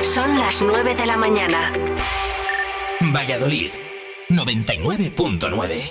Son las 9 de la mañana. Valladolid, 99.9.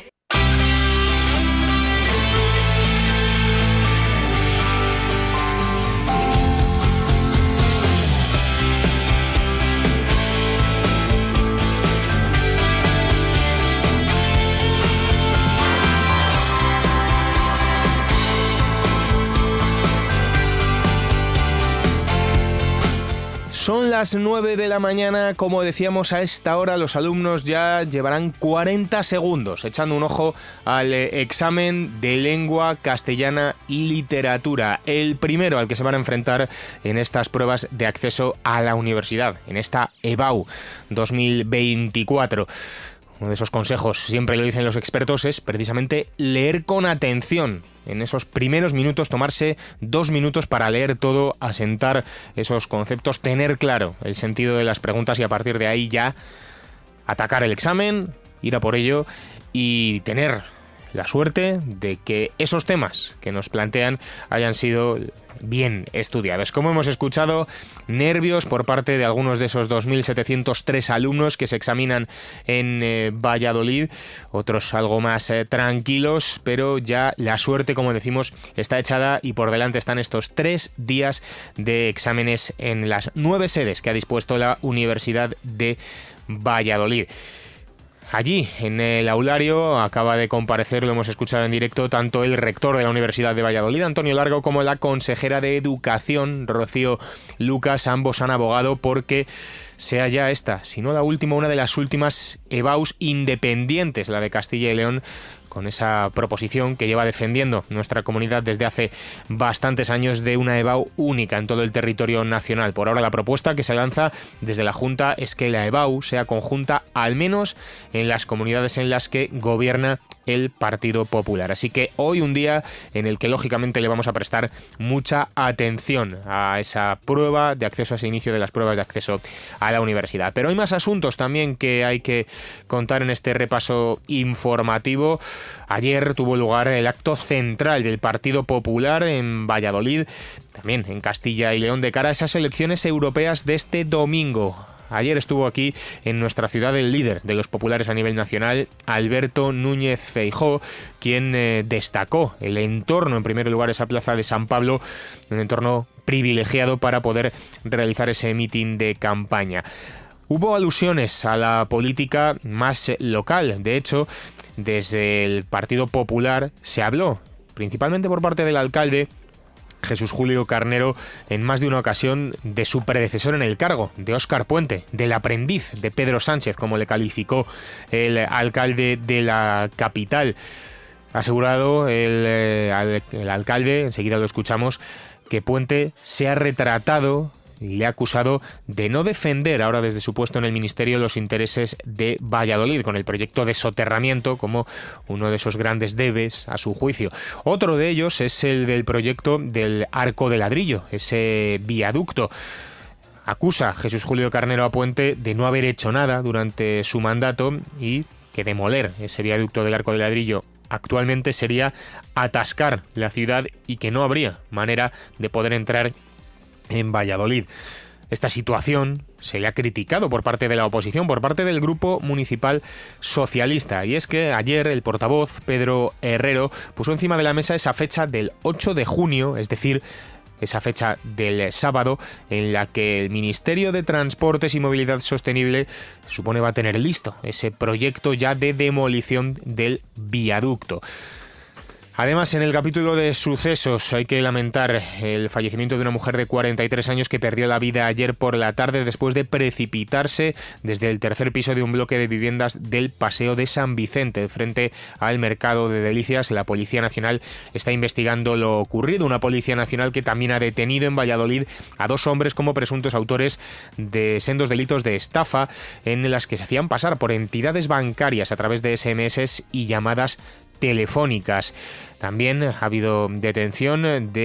Son las 9 de la mañana, como decíamos, a esta hora los alumnos ya llevarán 40 segundos echando un ojo al examen de lengua castellana y literatura, el primero al que se van a enfrentar en estas pruebas de acceso a la universidad, en esta EBAU 2024. Uno de esos consejos, siempre lo dicen los expertos, es precisamente leer con atención. En esos primeros minutos, tomarse 2 minutos para leer todo, asentar esos conceptos, tener claro el sentido de las preguntas y a partir de ahí ya atacar el examen, ir a por ello y tener la suerte de que esos temas que nos plantean hayan sido bien estudiados. Como hemos escuchado, nervios por parte de algunos de esos 2.703 alumnos que se examinan en Valladolid, otros algo más tranquilos, pero ya la suerte, como decimos, está echada y por delante están estos 3 días de exámenes en las 9 sedes que ha dispuesto la Universidad de Valladolid. Allí, en el aulario, acaba de comparecer, lo hemos escuchado en directo, tanto el rector de la Universidad de Valladolid, Antonio Largo, como la consejera de Educación, Rocío Lucas. Ambos han abogado porque sea ya esta, si no la última, una de las últimas EBAUs independientes, la de Castilla y León, con esa proposición que lleva defendiendo nuestra comunidad desde hace bastantes años de una EBAU única en todo el territorio nacional. Por ahora la propuesta que se lanza desde la Junta es que la EBAU sea conjunta al menos en las comunidades en las que gobierna el Partido Popular. Así que hoy un día en el que lógicamente le vamos a prestar mucha atención a esa prueba de acceso, a ese inicio de las pruebas de acceso a la universidad. Pero hay más asuntos también que hay que contar en este repaso informativo. Ayer tuvo lugar el acto central del Partido Popular en Valladolid, también en Castilla y León, de cara a esas elecciones europeas de este domingo. Ayer estuvo aquí en nuestra ciudad el líder de los populares a nivel nacional, Alberto Núñez Feijóo, quien destacó el entorno, en primer lugar, esa plaza de San Pablo, un entorno privilegiado para poder realizar ese mitin de campaña. Hubo alusiones a la política más local. De hecho, desde el Partido Popular se habló, principalmente por parte del alcalde Jesús Julio Carnero, en más de una ocasión, de su predecesor en el cargo, de Óscar Puente, del aprendiz de Pedro Sánchez, como le calificó el alcalde de la capital. Ha asegurado el alcalde, enseguida lo escuchamos, que Puente se ha retratado y le ha acusado de no defender ahora desde su puesto en el ministerio los intereses de Valladolid, con el proyecto de soterramiento como uno de esos grandes debes a su juicio. Otro de ellos es el del proyecto del Arco de Ladrillo, ese viaducto. Acusa Jesús Julio Carnero a Puente de no haber hecho nada durante su mandato y que demoler ese viaducto del Arco de Ladrillo actualmente sería atascar la ciudad y que no habría manera de poder entrar en Valladolid. Esta situación se le ha criticado por parte de la oposición, por parte del Grupo Municipal Socialista, y es que ayer el portavoz Pedro Herrero puso encima de la mesa esa fecha del 8 de junio, es decir, esa fecha del sábado, en la que el Ministerio de Transportes y Movilidad Sostenible se supone va a tener listo ese proyecto ya de demolición del viaducto. Además, en el capítulo de sucesos hay que lamentar el fallecimiento de una mujer de 43 años que perdió la vida ayer por la tarde después de precipitarse desde el tercer piso de un bloque de viviendas del Paseo de San Vicente, frente al Mercado de Delicias. La Policía Nacional está investigando lo ocurrido, una Policía Nacional que también ha detenido en Valladolid a 2 hombres como presuntos autores de sendos delitos de estafa en las que se hacían pasar por entidades bancarias a través de SMS y llamadas telefónicas. También ha habido detención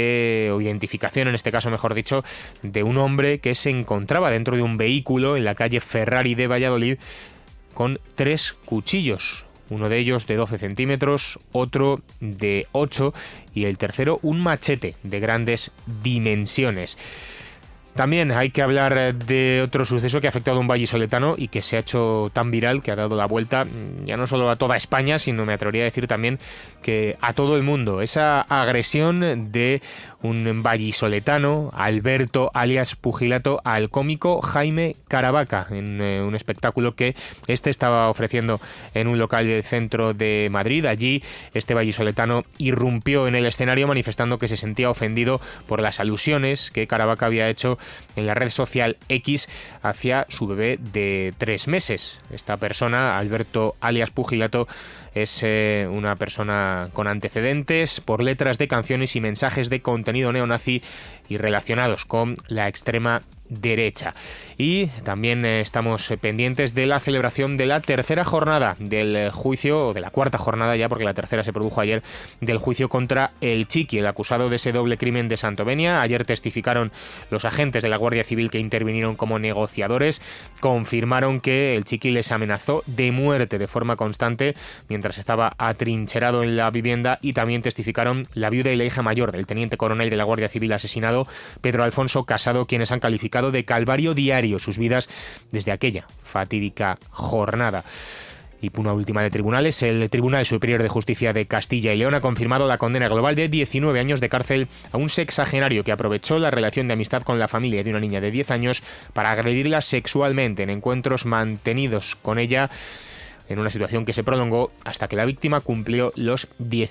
o identificación, en este caso mejor dicho, de un hombre que se encontraba dentro de un vehículo en la calle Ferrari de Valladolid con 3 cuchillos. Uno de ellos de 12 centímetros, otro de 8 y el tercero un machete de grandes dimensiones. También hay que hablar de otro suceso que ha afectado a un vallisoletano y que se ha hecho tan viral que ha dado la vuelta ya no solo a toda España, sino me atrevería a decir también que a todo el mundo. Esa agresión de un vallisoletano, Alberto alias Pugilato, al cómico Jaime Caravaca en un espectáculo que estaba ofreciendo en un local del centro de Madrid. Allí este vallisoletano irrumpió en el escenario manifestando que se sentía ofendido por las alusiones que Caravaca había hecho en la red social X hacia su bebé de 3 meses. Esta persona, Alberto alias Pugilato, es una persona con antecedentes por letras de canciones y mensajes de contenido neonazi y relacionados con la extrema derecha. Y también estamos pendientes de la celebración de la tercera jornada del juicio, o de la cuarta jornada ya, porque la tercera se produjo ayer, del juicio contra el Chiqui, el acusado de ese doble crimen de Santovenia. Ayer testificaron los agentes de la Guardia Civil que intervinieron como negociadores, confirmaron que el Chiqui les amenazó de muerte de forma constante mientras estaba atrincherado en la vivienda, y también testificaron la viuda y la hija mayor del teniente coronel de la Guardia Civil asesinado, Pedro Alfonso Casado, quienes han calificado de calvario diario sus vidas desde aquella fatídica jornada. Y una última de tribunales, el Tribunal Superior de Justicia de Castilla y León ha confirmado la condena global de 19 años de cárcel a un sexagenario que aprovechó la relación de amistad con la familia de una niña de 10 años para agredirla sexualmente en encuentros mantenidos con ella, en una situación que se prolongó hasta que la víctima cumplió los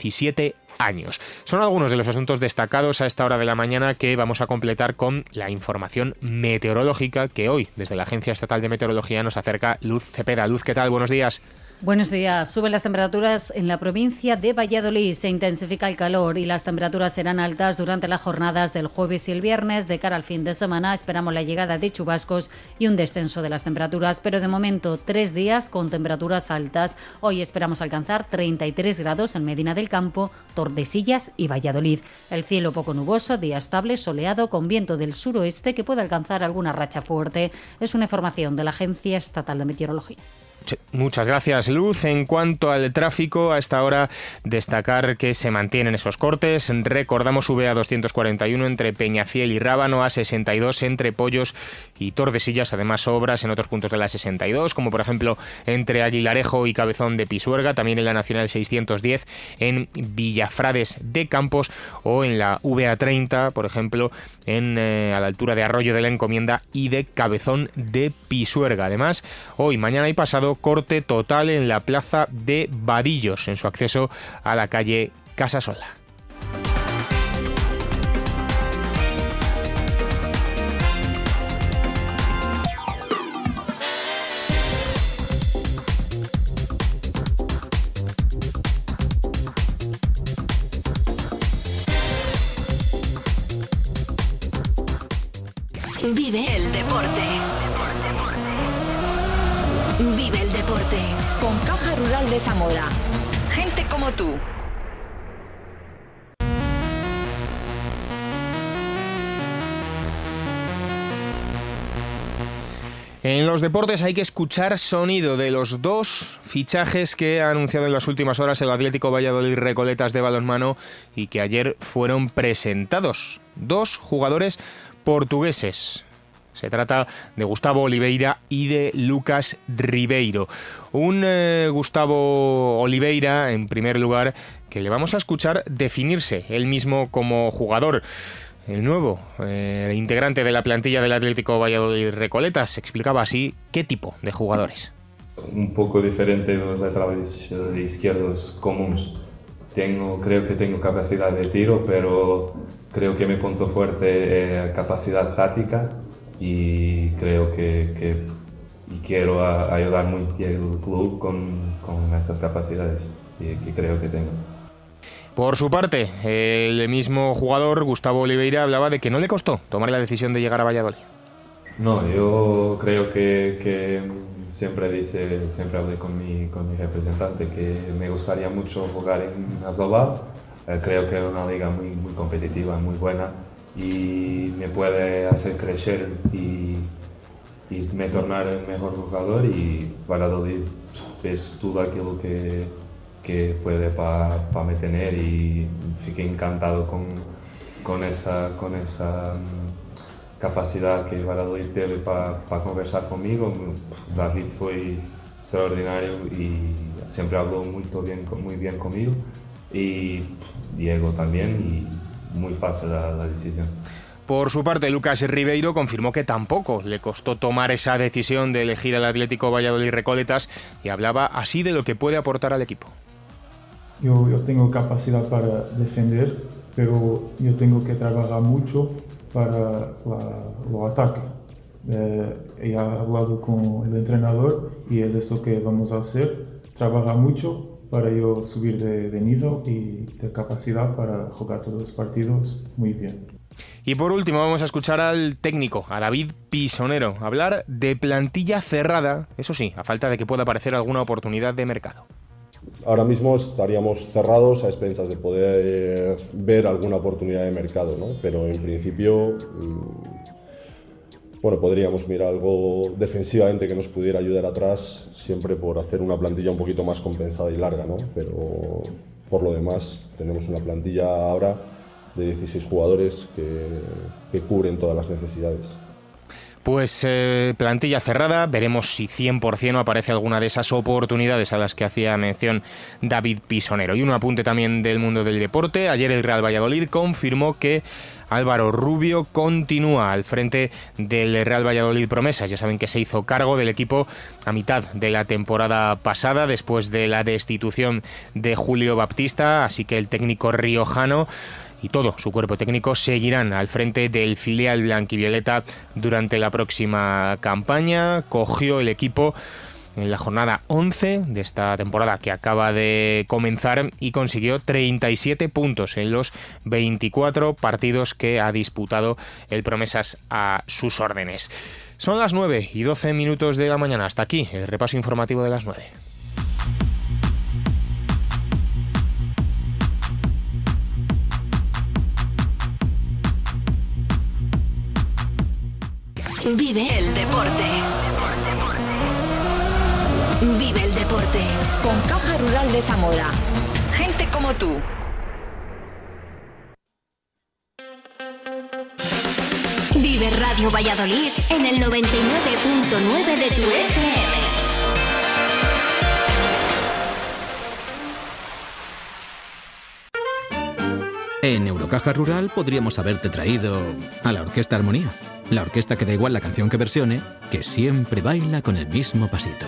17 años. Son algunos de los asuntos destacados a esta hora de la mañana que vamos a completar con la información meteorológica que hoy, desde la Agencia Estatal de Meteorología, nos acerca Luz Cepeda. Luz, ¿qué tal? Buenos días. Buenos días. Suben las temperaturas en la provincia de Valladolid. Se intensifica el calor y las temperaturas serán altas durante las jornadas del jueves y el viernes. De cara al fin de semana esperamos la llegada de chubascos y un descenso de las temperaturas, pero de momento 3 días con temperaturas altas. Hoy esperamos alcanzar 33 grados en Medina del Campo, Tordesillas y Valladolid. El cielo poco nuboso, día estable, soleado, con viento del suroeste que puede alcanzar alguna racha fuerte. Es una información de la Agencia Estatal de Meteorología. Muchas gracias, Luz. En cuanto al tráfico, a esta hora destacar que se mantienen esos cortes. Recordamos VA 241 entre Peñafiel y Rábano, A62 entre Pollos y Tordesillas, además obras en otros puntos de la 62, como por ejemplo entre Aguilarejo y Cabezón de Pisuerga, también en la Nacional 610 en Villafrades de Campos, o en la VA 30, por ejemplo, a la altura de Arroyo de la Encomienda y de Cabezón de Pisuerga. Además, hoy, mañana y pasado, corte total en la plaza de Vadillos en su acceso a la calle Casasola. Vive el deporte. Vive el deporte. Con Caja Rural de Zamora. Gente como tú. En los deportes hay que escuchar sonido de los 2 fichajes que ha anunciado en las últimas horas el Atlético Valladolid Recoletas de balonmano y que ayer fueron presentados. 2 jugadores portugueses. Se trata de Gustavo Oliveira y de Lucas Ribeiro. Un Gustavo Oliveira, en primer lugar, que le vamos a escuchar definirse él mismo como jugador. El nuevo integrante de la plantilla del Atlético Valladolid Recoletas explicaba así qué tipo de jugadores. Un poco diferente de los laterales izquierdos comunes. Creo que tengo capacidad de tiro, pero creo que mi punto fuerte es capacidad táctica. Y creo que quiero ayudar mucho al club con esas capacidades que creo que tengo. Por su parte, el mismo jugador, Gustavo Oliveira, hablaba de que no le costó tomar la decisión de llegar a Valladolid. No, yo creo que siempre hablé con mi representante que me gustaría mucho jugar en Asobal. Creo que es una liga muy competitiva, muy buena, y me puede hacer crecer y me tornar el mejor jugador, y Valladolid es todo aquello que puede para me tener, y fiqué encantado con esa capacidad que Valladolid tiene para conversar conmigo. David fue extraordinario y siempre habló muy bien conmigo, y Diego también, y muy fácil la decisión. Por su parte, Lucas Ribeiro confirmó que tampoco le costó tomar esa decisión de elegir al Atlético Valladolid Recoletas y hablaba así de lo que puede aportar al equipo. Yo tengo capacidad para defender, pero yo tengo que trabajar mucho para los ataques. He hablado con el entrenador y es eso que vamos a hacer, trabajar mucho para yo subir de nivel y de capacidad para jugar todos los partidos muy bien. Y por último vamos a escuchar al técnico, a David Pisonero, hablar de plantilla cerrada, eso sí, a falta de que pueda aparecer alguna oportunidad de mercado. Ahora mismo estaríamos cerrados a expensas de poder ver alguna oportunidad de mercado, ¿no? Pero en principio, podríamos mirar algo defensivamente que nos pudiera ayudar atrás, siempre por hacer una plantilla un poquito más compensada y larga, ¿no? Pero por lo demás tenemos una plantilla ahora de 16 jugadores que cubren todas las necesidades. Pues plantilla cerrada, veremos si 100% aparece alguna de esas oportunidades a las que hacía mención David Pisonero. Y un apunte también del mundo del deporte: ayer el Real Valladolid confirmó que Álvaro Rubio continúa al frente del Real Valladolid Promesas. Ya saben que se hizo cargo del equipo a mitad de la temporada pasada, después de la destitución de Julio Baptista, así que el técnico riojano y todo su cuerpo técnico seguirán al frente del filial blanquivioleta durante la próxima campaña. Cogió el equipo en la jornada 11 de esta temporada que acaba de comenzar y consiguió 37 puntos en los 24 partidos que ha disputado el Promesas a sus órdenes. Son las 9:12 de la mañana. Hasta aquí el repaso informativo de las 9. Vive el deporte. Vive el deporte. Con Caja Rural de Zamora. Gente como tú. Vive Radio Valladolid en el 99.9 de tu FM. En Eurocaja Rural podríamos haberte traído a la Orquesta Armonía. La orquesta que da igual la canción que versione, que siempre baila con el mismo pasito.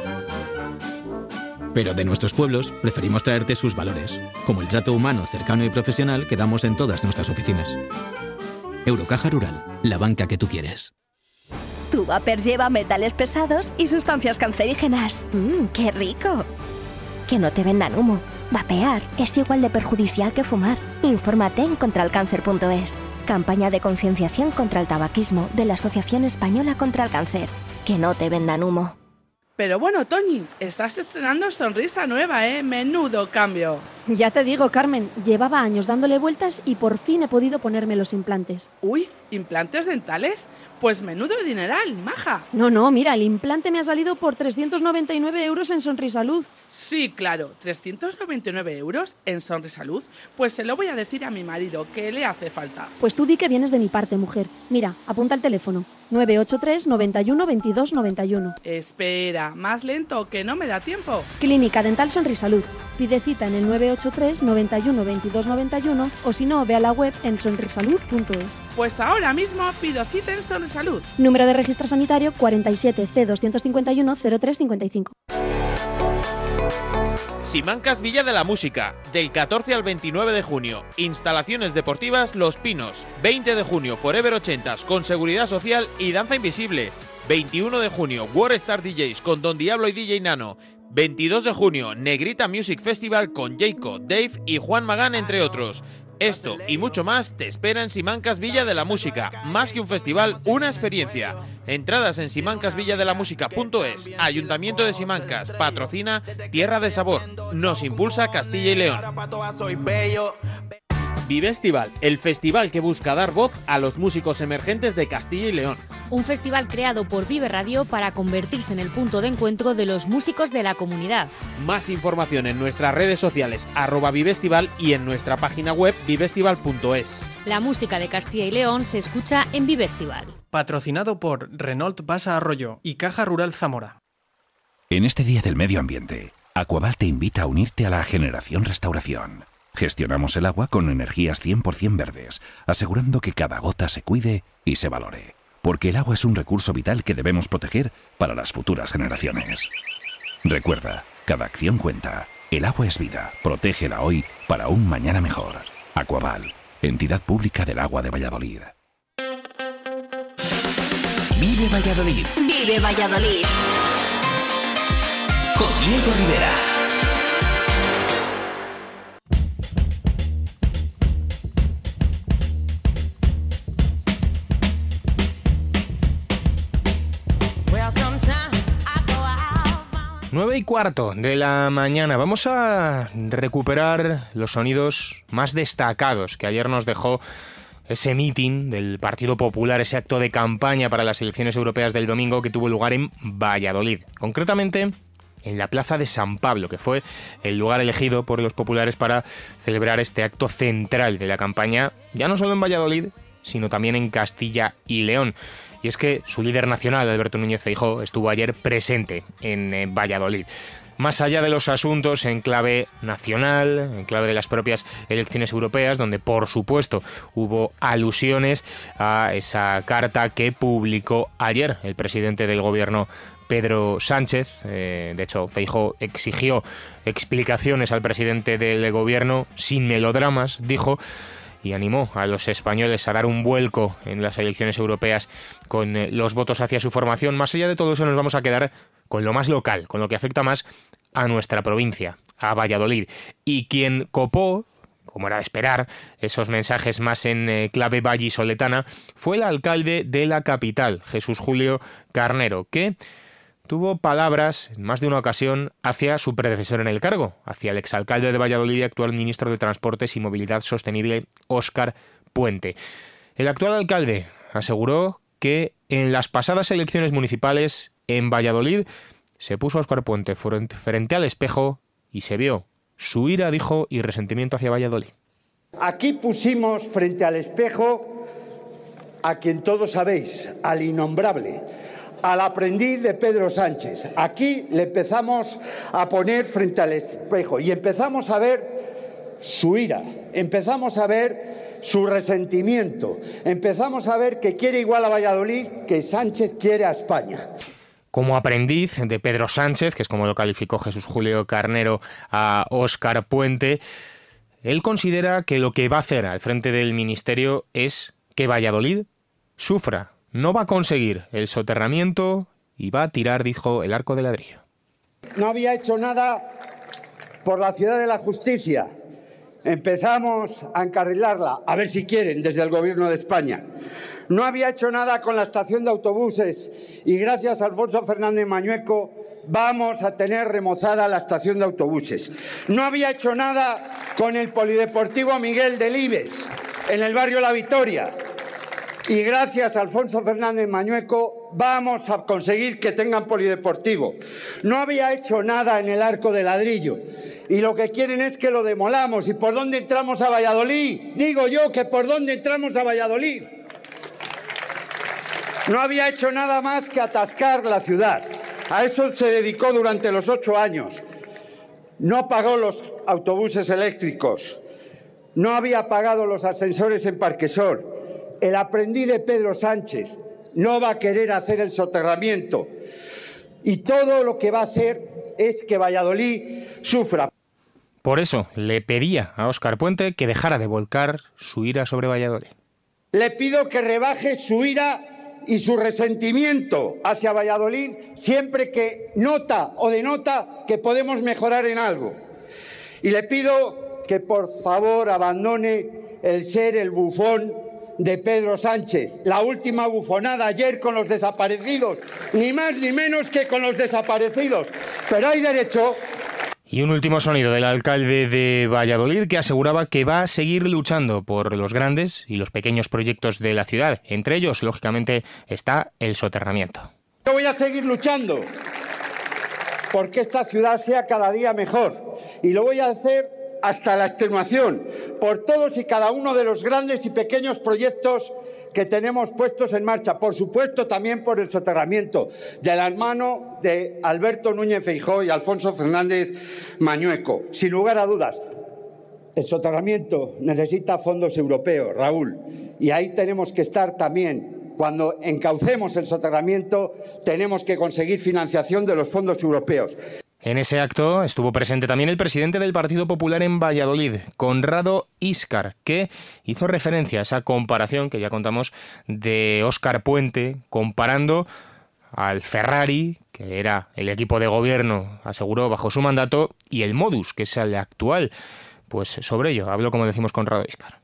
Pero de nuestros pueblos preferimos traerte sus valores, como el trato humano, cercano y profesional que damos en todas nuestras oficinas. Eurocaja Rural, la banca que tú quieres. Tu vapor lleva metales pesados y sustancias cancerígenas. ¡Qué rico! Que no te vendan humo. Vapear es igual de perjudicial que fumar. Infórmate en contralcáncer.es. Campaña de concienciación contra el tabaquismo de la Asociación Española contra el Cáncer. Que no te vendan humo. Pero bueno, Toñi, estás estrenando sonrisa nueva, ¿eh? Menudo cambio. Ya te digo, Carmen, llevaba años dándole vueltas y por fin he podido ponerme los implantes. Uy, ¿implantes dentales? Pues menudo dineral, maja. No, mira, el implante me ha salido por 399 euros en Sonrisalud. Sí, claro, 399 euros en Sonrisalud. Pues se lo voy a decir a mi marido, que le hace falta. Pues tú di que vienes de mi parte, mujer. Mira, apunta el teléfono. 983 91 22 91. Espera, más lento, que no me da tiempo. Clínica Dental Sonrisalud. Pide cita en el 983 91 22 91 o si no, ve a la web en sonrisalud.es. Pues ahora mismo pido cita en Sonrisalud. Número de registro sanitario 47 C 251 0355. Simancas Villa de la Música, del 14 al 29 de junio. Instalaciones deportivas Los Pinos. 20 de junio, Forever 80s, con seguridad social y danza invisible. 21 de junio, Warstar DJs con Don Diablo y DJ Nano. 22 de junio, Negrita Music Festival con Jayco, Dave y Juan Magán, entre otros. Esto y mucho más te espera en Simancas Villa de la Música. Más que un festival, una experiencia. Entradas en simancasvilladelamusica.es. Ayuntamiento de Simancas. Patrocina Tierra de Sabor. Nos impulsa Castilla y León. Vivestival, el festival que busca dar voz a los músicos emergentes de Castilla y León. Un festival creado por Vive Radio para convertirse en el punto de encuentro de los músicos de la comunidad. Más información en nuestras redes sociales @Vivestival y en nuestra página web vivestival.es. La música de Castilla y León se escucha en Vivestival. Patrocinado por Renault Basa Arroyo y Caja Rural Zamora. En este Día del Medio Ambiente, Aquaval te invita a unirte a la Generación Restauración. Gestionamos el agua con energías 100% verdes, asegurando que cada gota se cuide y se valore. Porque el agua es un recurso vital que debemos proteger para las futuras generaciones. Recuerda, cada acción cuenta. El agua es vida. Protégela hoy para un mañana mejor. Aquaval, entidad pública del agua de Valladolid. Vive Valladolid. Vive Valladolid. Con Diego Rivera. Nueve y cuarto de la mañana. Vamos a recuperar los sonidos más destacados que ayer nos dejó ese mitin del Partido Popular, ese acto de campaña para las elecciones europeas del domingo que tuvo lugar en Valladolid. Concretamente en la Plaza de San Pablo, que fue el lugar elegido por los populares para celebrar este acto central de la campaña, ya no solo en Valladolid, sino también en Castilla y León. Y es que su líder nacional, Alberto Núñez Feijóo, estuvo ayer presente en Valladolid. Más allá de los asuntos en clave nacional, en clave de las propias elecciones europeas, donde por supuesto hubo alusiones a esa carta que publicó ayer el presidente del gobierno, Pedro Sánchez. De hecho, Feijóo exigió explicaciones al presidente del gobierno sin melodramas, dijo, y animó a los españoles a dar un vuelco en las elecciones europeas con los votos hacia su formación. Más allá de todo eso, nos vamos a quedar con lo más local, con lo que afecta más a nuestra provincia, a Valladolid. Y quien copó, como era de esperar, esos mensajes más en clave vallisoletana, fue el alcalde de la capital, Jesús Julio Carnero, que tuvo palabras en más de una ocasión hacia su predecesor en el cargo, hacia el exalcalde de Valladolid y actual ministro de Transportes y Movilidad Sostenible, Óscar Puente. El actual alcalde aseguró que en las pasadas elecciones municipales en Valladolid se puso a Óscar Puente frente al espejo y se vio su ira, dijo, y resentimiento hacia Valladolid. Aquí pusimos frente al espejo a quien todos sabéis, al innombrable, al aprendiz de Pedro Sánchez. Aquí le empezamos a poner frente al espejo y empezamos a ver su ira, empezamos a ver su resentimiento, empezamos a ver que quiere igual a Valladolid que Sánchez quiere a España. Como aprendiz de Pedro Sánchez, que es como lo calificó Jesús Julio Carnero a Óscar Puente, él considera que lo que va a hacer al frente del ministerio es que Valladolid sufra. No va a conseguir el soterramiento y va a tirar, dijo, el arco de ladrillo. No había hecho nada por la ciudad de la justicia. Empezamos a encarrilarla, a ver si quieren, desde el Gobierno de España. No había hecho nada con la estación de autobuses y gracias a Alfonso Fernández Mañueco vamos a tener remozada la estación de autobuses. No había hecho nada con el polideportivo Miguel Delibes, en el barrio La Victoria. Y gracias a Alfonso Fernández Mañueco vamos a conseguir que tengan polideportivo. No había hecho nada en el arco de ladrillo y lo que quieren es que lo demolamos. ¿Y por dónde entramos a Valladolid? Digo yo que por dónde entramos a Valladolid. No había hecho nada más que atascar la ciudad. A eso se dedicó durante los 8 años. No pagó los autobuses eléctricos. No había pagado los ascensores en Parquesol. El aprendiz de Pedro Sánchez no va a querer hacer el soterramiento y todo lo que va a hacer es que Valladolid sufra. Por eso le pedía a Óscar Puente que dejara de volcar su ira sobre Valladolid. Le pido que rebaje su ira y su resentimiento hacia Valladolid siempre que nota o denota que podemos mejorar en algo. Y le pido que por favor abandone el ser el bufón de Pedro Sánchez, la última bufonada ayer con los desaparecidos, ni más ni menos que con los desaparecidos. Pero hay derecho. Y un último sonido del alcalde de Valladolid, que aseguraba que va a seguir luchando por los grandes y los pequeños proyectos de la ciudad. Entre ellos, lógicamente, está el soterramiento. Yo voy a seguir luchando porque esta ciudad sea cada día mejor. Y lo voy a hacer hasta la extenuación, por todos y cada uno de los grandes y pequeños proyectos que tenemos puestos en marcha. Por supuesto, también por el soterramiento, de la mano de Alberto Núñez Feijóo y Alfonso Fernández Mañueco. Sin lugar a dudas, el soterramiento necesita fondos europeos, Raúl, y ahí tenemos que estar también. Cuando encaucemos el soterramiento, tenemos que conseguir financiación de los fondos europeos. En ese acto estuvo presente también el presidente del Partido Popular en Valladolid, Conrado Íscar, que hizo referencia a esa comparación que ya contamos de Óscar Puente, comparando al Ferrari, que era el equipo de gobierno, aseguró, bajo su mandato, y el Modus, que es el actual. Pues sobre ello habló, como decimos, Conrado Íscar.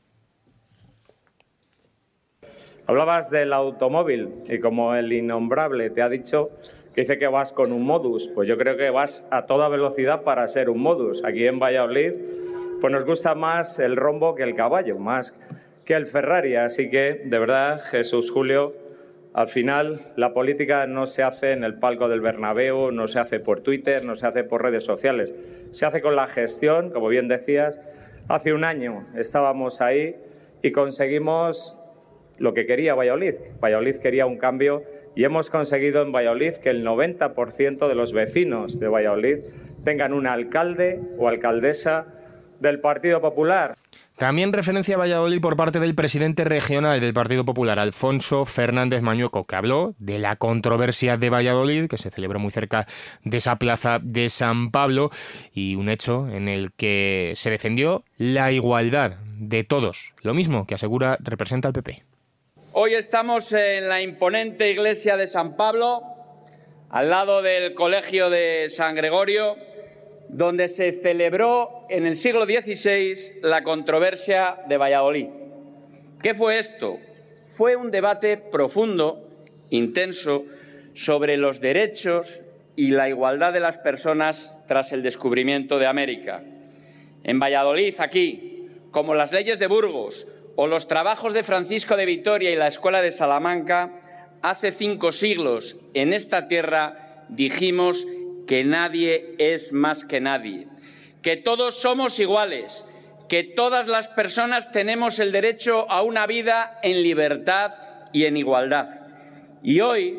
Hablabas del automóvil y como el innombrable te ha dicho que dice que vas con un Modus, pues yo creo que vas a toda velocidad para ser un Modus. Aquí en Valladolid pues nos gusta más el rombo que el caballo, más que el Ferrari. Así que, de verdad, Jesús Julio, al final la política no se hace en el palco del Bernabéu, no se hace por Twitter, no se hace por redes sociales. Se hace con la gestión, como bien decías. Hace un año estábamos ahí y conseguimos lo que quería Valladolid. Valladolid quería un cambio y hemos conseguido en Valladolid que el 90% de los vecinos de Valladolid tengan un alcalde o alcaldesa del Partido Popular. También referencia a Valladolid por parte del presidente regional del Partido Popular, Alfonso Fernández Mañueco, que habló de la controversia de Valladolid, que se celebró muy cerca de esa plaza de San Pablo, y un hecho en el que se defendió la igualdad de todos, lo mismo que asegura representa al PP. Hoy estamos en la imponente iglesia de San Pablo, al lado del Colegio de San Gregorio, donde se celebró en el siglo XVI la controversia de Valladolid. ¿Qué fue esto? Fue un debate profundo, intenso, sobre los derechos y la igualdad de las personas tras el descubrimiento de América. En Valladolid, aquí, como las leyes de Burgos o los trabajos de Francisco de Vitoria y la Escuela de Salamanca, hace 5 siglos en esta tierra dijimos que nadie es más que nadie, que todos somos iguales, que todas las personas tenemos el derecho a una vida en libertad y en igualdad. Y hoy,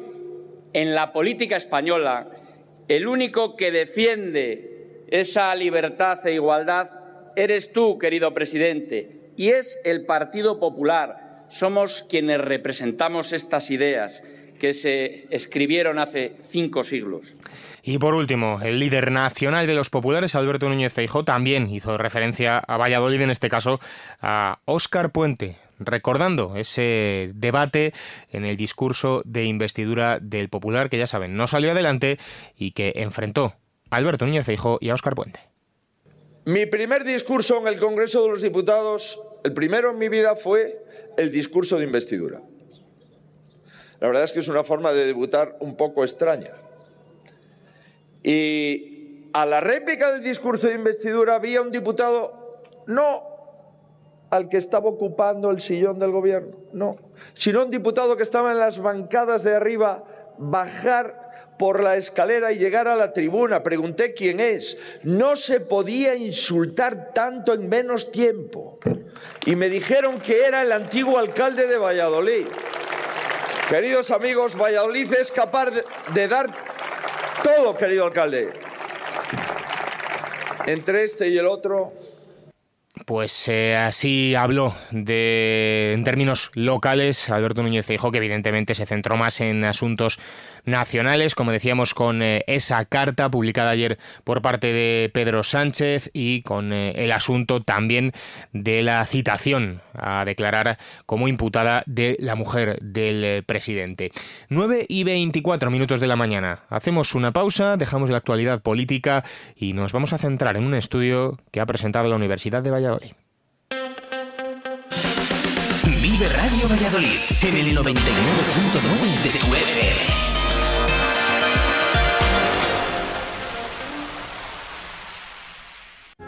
en la política española, el único que defiende esa libertad e igualdad eres tú, querido presidente, y es el Partido Popular. Somos quienes representamos estas ideas que se escribieron hace 5 siglos. Y por último, el líder nacional de los populares, Alberto Núñez Feijóo, también hizo referencia a Valladolid, en este caso a Óscar Puente, recordando ese debate en el discurso de investidura del Popular, que ya saben, no salió adelante y que enfrentó a Alberto Núñez Feijóo y a Óscar Puente. Mi primer discurso en el Congreso de los Diputados, el primero en mi vida, fue el discurso de investidura. La verdad es que es una forma de debutar un poco extraña. Y a la réplica del discurso de investidura había un diputado, no al que estaba ocupando el sillón del gobierno, no, sino un diputado que estaba en las bancadas de arriba, bajar por la escalera y llegar a la tribuna. Pregunté quién es. No se podía insultar tanto en menos tiempo. Y me dijeron que era el antiguo alcalde de Valladolid. Queridos amigos, Valladolid es capaz de dar todo, querido alcalde. Entre este y el otro. Pues así habló en términos locales Alberto Núñez Feijóo, que evidentemente se centró más en asuntos nacionales, como decíamos, con esa carta publicada ayer por parte de Pedro Sánchez y con el asunto también de la citación a declarar como imputada de la mujer del presidente. 9:24 de la mañana. Hacemos una pausa, dejamos la actualidad política y nos vamos a centrar en un estudio que ha presentado la Universidad de Valladolid. Vive Radio Valladolid en el 99.9 de tu FM.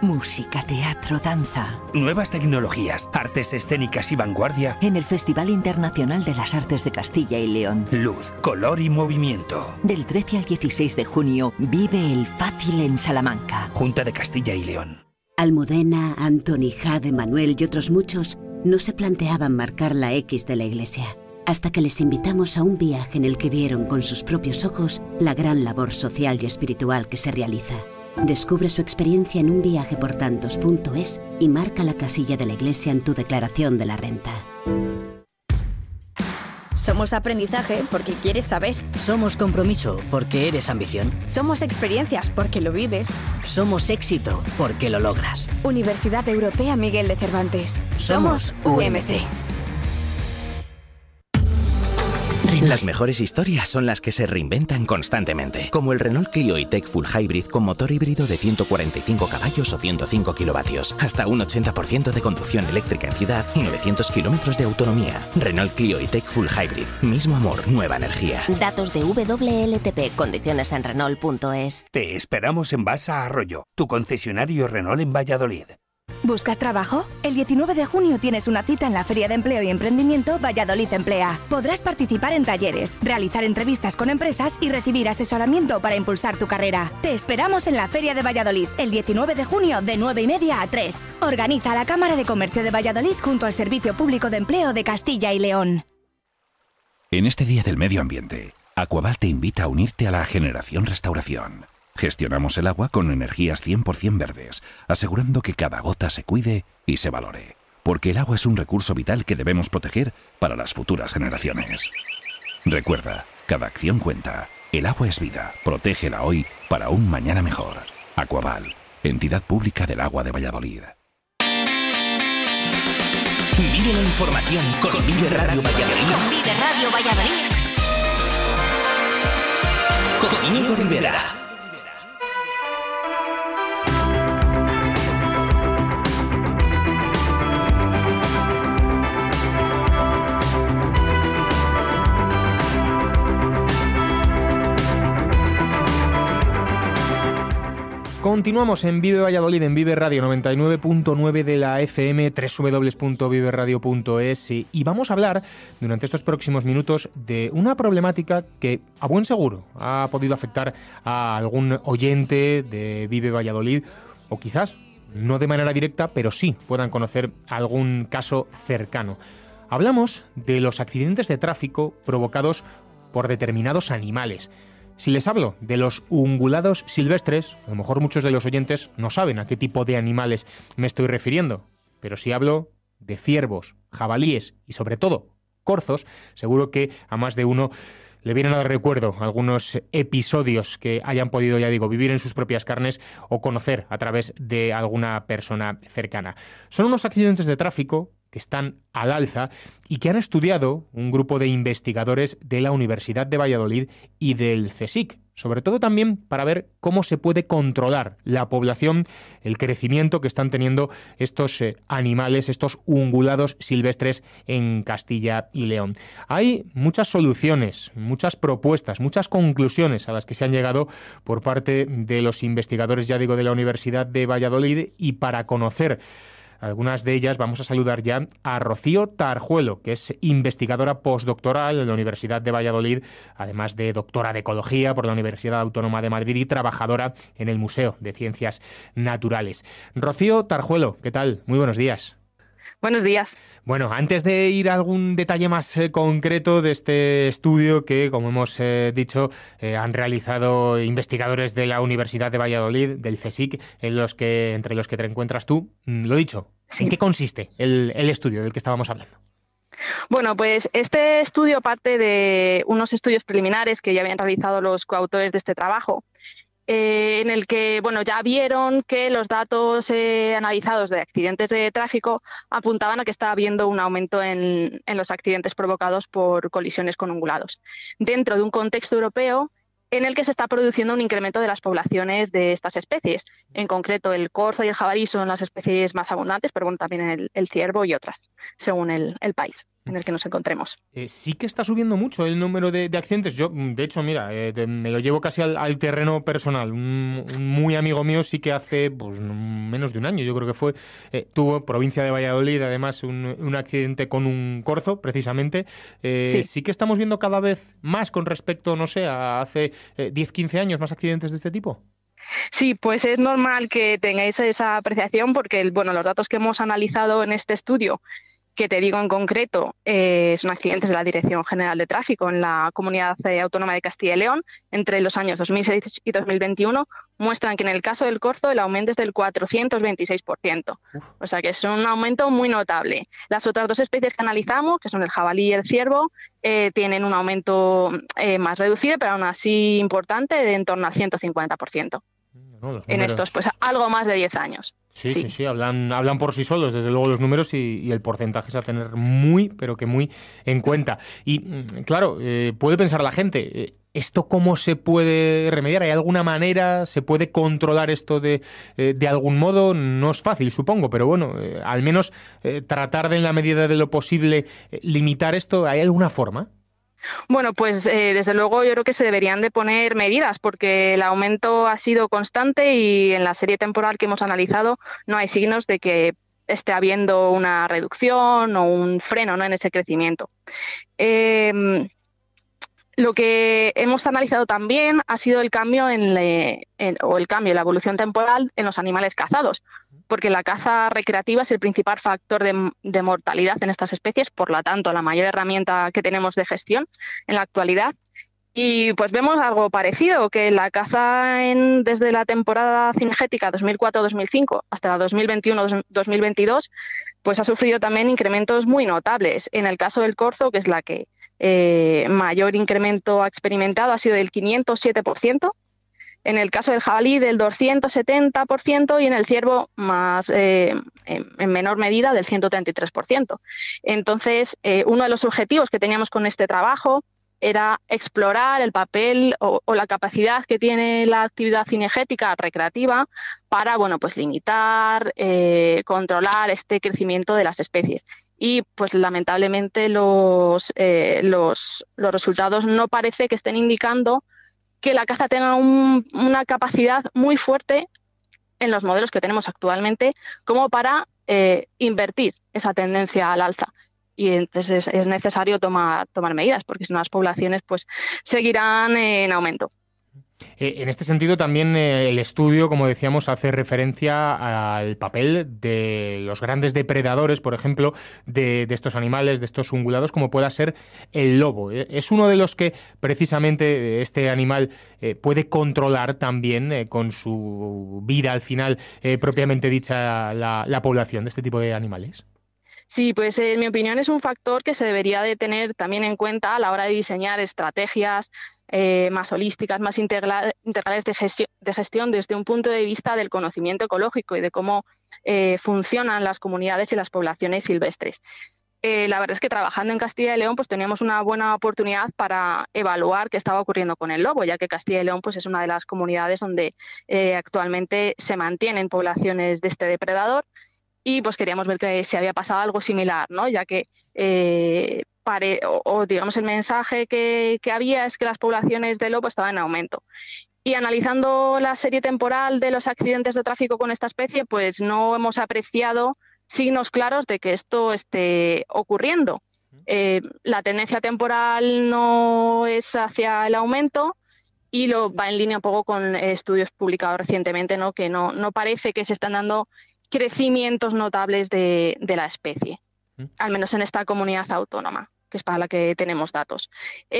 Música, teatro, danza. Nuevas tecnologías, artes escénicas y vanguardia. En el Festival Internacional de las Artes de Castilla y León. Luz, color y movimiento. Del 13 al 16 de junio, vive el Fácil en Salamanca. Junta de Castilla y León. Almudena, Antoni, Jade, Manuel y otros muchos no se planteaban marcar la X de la Iglesia, hasta que les invitamos a un viaje en el que vieron con sus propios ojos la gran labor social y espiritual que se realiza. Descubre su experiencia en unviajeportantos.es y marca la casilla de la Iglesia en tu declaración de la renta. Somos aprendizaje porque quieres saber. Somos compromiso porque eres ambición. Somos experiencias porque lo vives. Somos éxito porque lo logras. Universidad Europea Miguel de Cervantes. Somos UMC. Las mejores historias son las que se reinventan constantemente, como el Renault Clio E-Tech Full Hybrid con motor híbrido de 145 caballos o 105 kilovatios, hasta un 80% de conducción eléctrica en ciudad y 900 kilómetros de autonomía. Renault Clio E-Tech Full Hybrid, mismo amor, nueva energía. Datos de WLTP, condiciones en Renault.es. Te esperamos en Basa Arroyo, tu concesionario Renault en Valladolid. ¿Buscas trabajo? El 19 de junio tienes una cita en la Feria de Empleo y Emprendimiento Valladolid Emplea. Podrás participar en talleres, realizar entrevistas con empresas y recibir asesoramiento para impulsar tu carrera. Te esperamos en la Feria de Valladolid, el 19 de junio de 9:30 a 3. Organiza la Cámara de Comercio de Valladolid junto al Servicio Público de Empleo de Castilla y León. En este Día del Medio Ambiente, Aquaval te invita a unirte a la Generación Restauración. Gestionamos el agua con energías 100% verdes, asegurando que cada gota se cuide y se valore. Porque el agua es un recurso vital que debemos proteger para las futuras generaciones. Recuerda, cada acción cuenta. El agua es vida. Protégela hoy para un mañana mejor. Aquaval, entidad pública del agua de Valladolid. Vive la información con Vive Radio Valladolid. Con Vive Radio Valladolid. Con Diego Rivera. Continuamos en Vive Valladolid, en Vive Radio 99.9 de la FM, www.viveradio.es, y vamos a hablar durante estos próximos minutos de una problemática que a buen seguro ha podido afectar a algún oyente de Vive Valladolid, o quizás no de manera directa, pero sí puedan conocer algún caso cercano. Hablamos de los accidentes de tráfico provocados por determinados animales. Si les hablo de los ungulados silvestres, a lo mejor muchos de los oyentes no saben a qué tipo de animales me estoy refiriendo, pero si hablo de ciervos, jabalíes y sobre todo corzos, seguro que a más de uno le vienen al recuerdo algunos episodios que hayan podido, ya digo, vivir en sus propias carnes o conocer a través de alguna persona cercana. Son unos accidentes de tráfico que están al alza y que han estudiado un grupo de investigadores de la Universidad de Valladolid y del CSIC, sobre todo también para ver cómo se puede controlar la población, el crecimiento que están teniendo estos animales, estos ungulados silvestres en Castilla y León. Hay muchas soluciones, muchas propuestas, muchas conclusiones a las que se han llegado por parte de los investigadores, ya digo, de la Universidad de Valladolid, y para conocer algunas de ellas vamos a saludar ya a Rocío Tarjuelo, que es investigadora postdoctoral en la Universidad de Valladolid, además de doctora de Ecología por la Universidad Autónoma de Madrid y trabajadora en el Museo de Ciencias Naturales. Rocío Tarjuelo, ¿qué tal? Muy buenos días. Buenos días. Bueno, antes de ir a algún detalle más concreto de este estudio que, como hemos dicho, han realizado investigadores de la Universidad de Valladolid, del CSIC, entre los que te encuentras tú, lo dicho, sí. ¿En qué consiste el estudio del que estábamos hablando? Bueno, pues este estudio parte de unos estudios preliminares que ya habían realizado los coautores de este trabajo, en el que ya vieron que los datos analizados de accidentes de tráfico apuntaban a que estaba habiendo un aumento en los accidentes provocados por colisiones con ungulados, dentro de un contexto europeo en el que se está produciendo un incremento de las poblaciones de estas especies. En concreto, el corzo y el jabalí son las especies más abundantes, pero también el ciervo y otras, según el país. en el que nos encontremos. Sí que está subiendo mucho el número de accidentes. Yo, de hecho, mira, me lo llevo casi al terreno personal. Un muy amigo mío sí que hace pues, menos de un año, yo creo que fue, tuvo, provincia de Valladolid, además, un accidente con un corzo, precisamente. Sí que estamos viendo cada vez más con respecto, no sé, a hace 10, 15 años, más accidentes de este tipo. Sí, pues es normal que tengáis esa apreciación porque los datos que hemos analizado en este estudio, que te digo en concreto, son accidentes de la Dirección General de Tráfico en la Comunidad Autónoma de Castilla y León entre los años 2006 y 2021, muestran que en el caso del corzo el aumento es del 426%. O sea que es un aumento muy notable. Las otras dos especies que analizamos, que son el jabalí y el ciervo, tienen un aumento más reducido, pero aún así importante, de en torno al 150%. En estos, pues algo más de 10 años. Sí, hablan por sí solos, desde luego, los números y el porcentaje es a tener muy, pero que muy en cuenta. Y claro, puede pensar la gente, ¿esto cómo se puede remediar? ¿Hay alguna manera? ¿Se puede controlar esto de algún modo? No es fácil, supongo, pero bueno, al menos tratar de, en la medida de lo posible, limitar esto. ¿Hay alguna forma? Bueno, pues desde luego yo creo que se deberían de poner medidas porque el aumento ha sido constante y en la serie temporal que hemos analizado no hay signos de que esté habiendo una reducción o un freno, ¿no?, en ese crecimiento. Lo que hemos analizado también ha sido el cambio la evolución temporal en los animales cazados, porque la caza recreativa es el principal factor de mortalidad en estas especies, por lo tanto, la mayor herramienta que tenemos de gestión en la actualidad. Y pues vemos algo parecido, que la caza desde la temporada cinegética 2004-2005 hasta la 2021-2022, pues ha sufrido también incrementos muy notables. En el caso del corzo, que es la que mayor incremento ha experimentado, ha sido del 507%. En el caso del jabalí del 270% y en el ciervo más en menor medida del 133%. Entonces, uno de los objetivos que teníamos con este trabajo era explorar el papel o la capacidad que tiene la actividad cinegética recreativa para pues limitar, controlar este crecimiento de las especies. Y pues lamentablemente los resultados no parece que estén indicando que la caza tenga una capacidad muy fuerte en los modelos que tenemos actualmente como para invertir esa tendencia al alza. Y entonces es necesario tomar medidas porque si no las poblaciones pues seguirán en aumento. En este sentido también el estudio, como decíamos, hace referencia al papel de los grandes depredadores, por ejemplo, de estos animales, de estos ungulados, como pueda ser el lobo. Es uno de los que precisamente este animal puede controlar también con su vida al final propiamente dicha la población de este tipo de animales. Sí, pues en mi opinión es un factor que se debería de tener también en cuenta a la hora de diseñar estrategias más holísticas, más integrales de gestión desde un punto de vista del conocimiento ecológico y de cómo funcionan las comunidades y las poblaciones silvestres. La verdad es que trabajando en Castilla y León pues teníamos una buena oportunidad para evaluar qué estaba ocurriendo con el lobo, ya que Castilla y León pues es una de las comunidades donde actualmente se mantienen poblaciones de este depredador. Y pues queríamos ver que si había pasado algo similar, ¿no? Ya que digamos el mensaje que había es que las poblaciones de lobo estaban en aumento. Y analizando la serie temporal de los accidentes de tráfico con esta especie, pues no hemos apreciado signos claros de que esto esté ocurriendo. La tendencia temporal no es hacia el aumento y va en línea un poco con estudios publicados recientemente, ¿no? Que no parece que se están dando crecimientos notables de la especie, al menos en esta comunidad autónoma, que es para la que tenemos datos.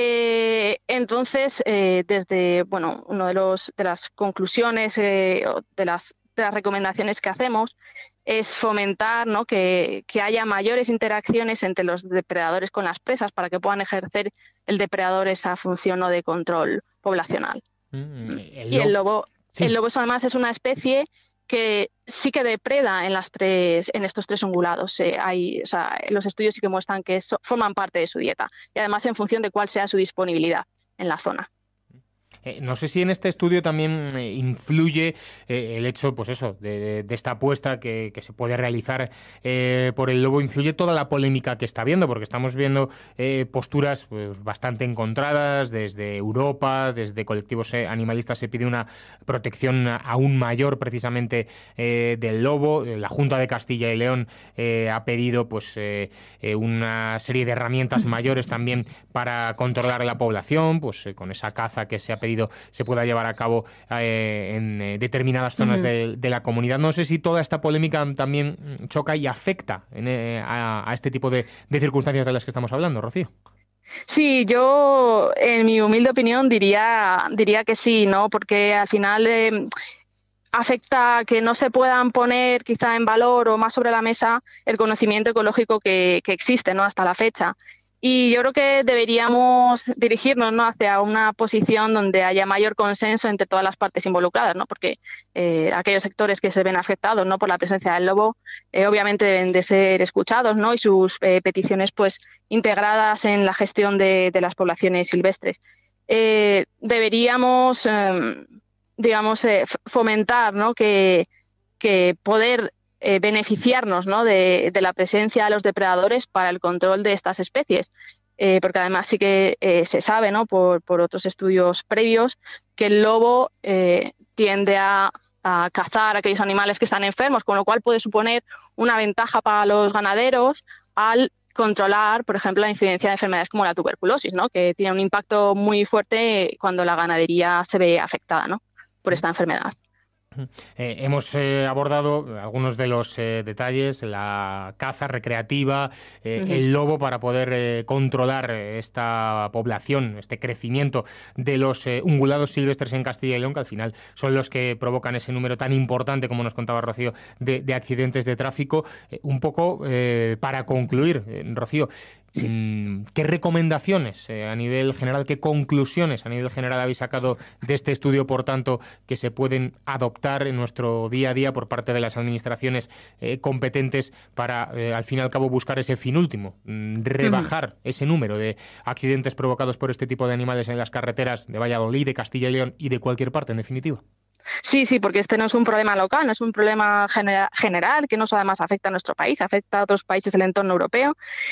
Entonces, desde una de las conclusiones de las recomendaciones que hacemos es fomentar, ¿no?, que haya mayores interacciones entre los depredadores con las presas para que puedan ejercer el depredador esa función, ¿no?, de control poblacional. El lobo además es una especie que sí que depreda en estos tres ungulados. Los estudios sí que muestran que forman parte de su dieta y además en función de cuál sea su disponibilidad en la zona. No sé si en este estudio también influye el hecho, pues eso, de esta apuesta que se puede realizar por el lobo, influye toda la polémica que está habiendo, porque estamos viendo posturas pues, bastante encontradas desde Europa, desde colectivos animalistas se pide una protección aún mayor precisamente del lobo. La Junta de Castilla y León ha pedido pues una serie de herramientas mayores también para controlar la población, pues con esa caza que se ha pedido se pueda llevar a cabo en determinadas zonas de la comunidad. No sé si toda esta polémica también choca y afecta a este tipo de circunstancias de las que estamos hablando, Rocío. Sí, yo en mi humilde opinión diría que sí, ¿no? Porque al final afecta que no se puedan poner quizá en valor o más sobre la mesa el conocimiento ecológico que existe, ¿no? Hasta la fecha. Y yo creo que deberíamos dirigirnos, ¿no? Hacia una posición donde haya mayor consenso entre todas las partes involucradas, ¿no? Porque aquellos sectores que se ven afectados, ¿no? Por la presencia del lobo, obviamente deben de ser escuchados, ¿no? Y sus peticiones pues integradas en la gestión de las poblaciones silvestres. Deberíamos, fomentar, ¿no? que poder beneficiarnos, ¿no? de la presencia de los depredadores para el control de estas especies, porque además sí que se sabe, ¿no? por otros estudios previos que el lobo tiende a cazar a aquellos animales que están enfermos, con lo cual puede suponer una ventaja para los ganaderos al controlar, por ejemplo, la incidencia de enfermedades como la tuberculosis, ¿no? Que tiene un impacto muy fuerte cuando la ganadería se ve afectada, ¿no? por esta enfermedad. Hemos abordado algunos de los detalles, la caza recreativa, el lobo para poder controlar esta población, este crecimiento de los ungulados silvestres en Castilla y León, que al final son los que provocan ese número tan importante, como nos contaba Rocío, de accidentes de tráfico. Un poco para concluir, Rocío, sí. ¿Qué recomendaciones a nivel general, qué conclusiones a nivel general habéis sacado de este estudio, por tanto, que se pueden adoptar en nuestro día a día por parte de las administraciones competentes para, al fin y al cabo, buscar ese fin último, rebajar ese número de accidentes provocados por este tipo de animales en las carreteras de Valladolid, de Castilla y León y de cualquier parte, en definitiva? Sí, porque este no es un problema local, no es un problema general que no además afecta a nuestro país, afecta a otros países del entorno europeo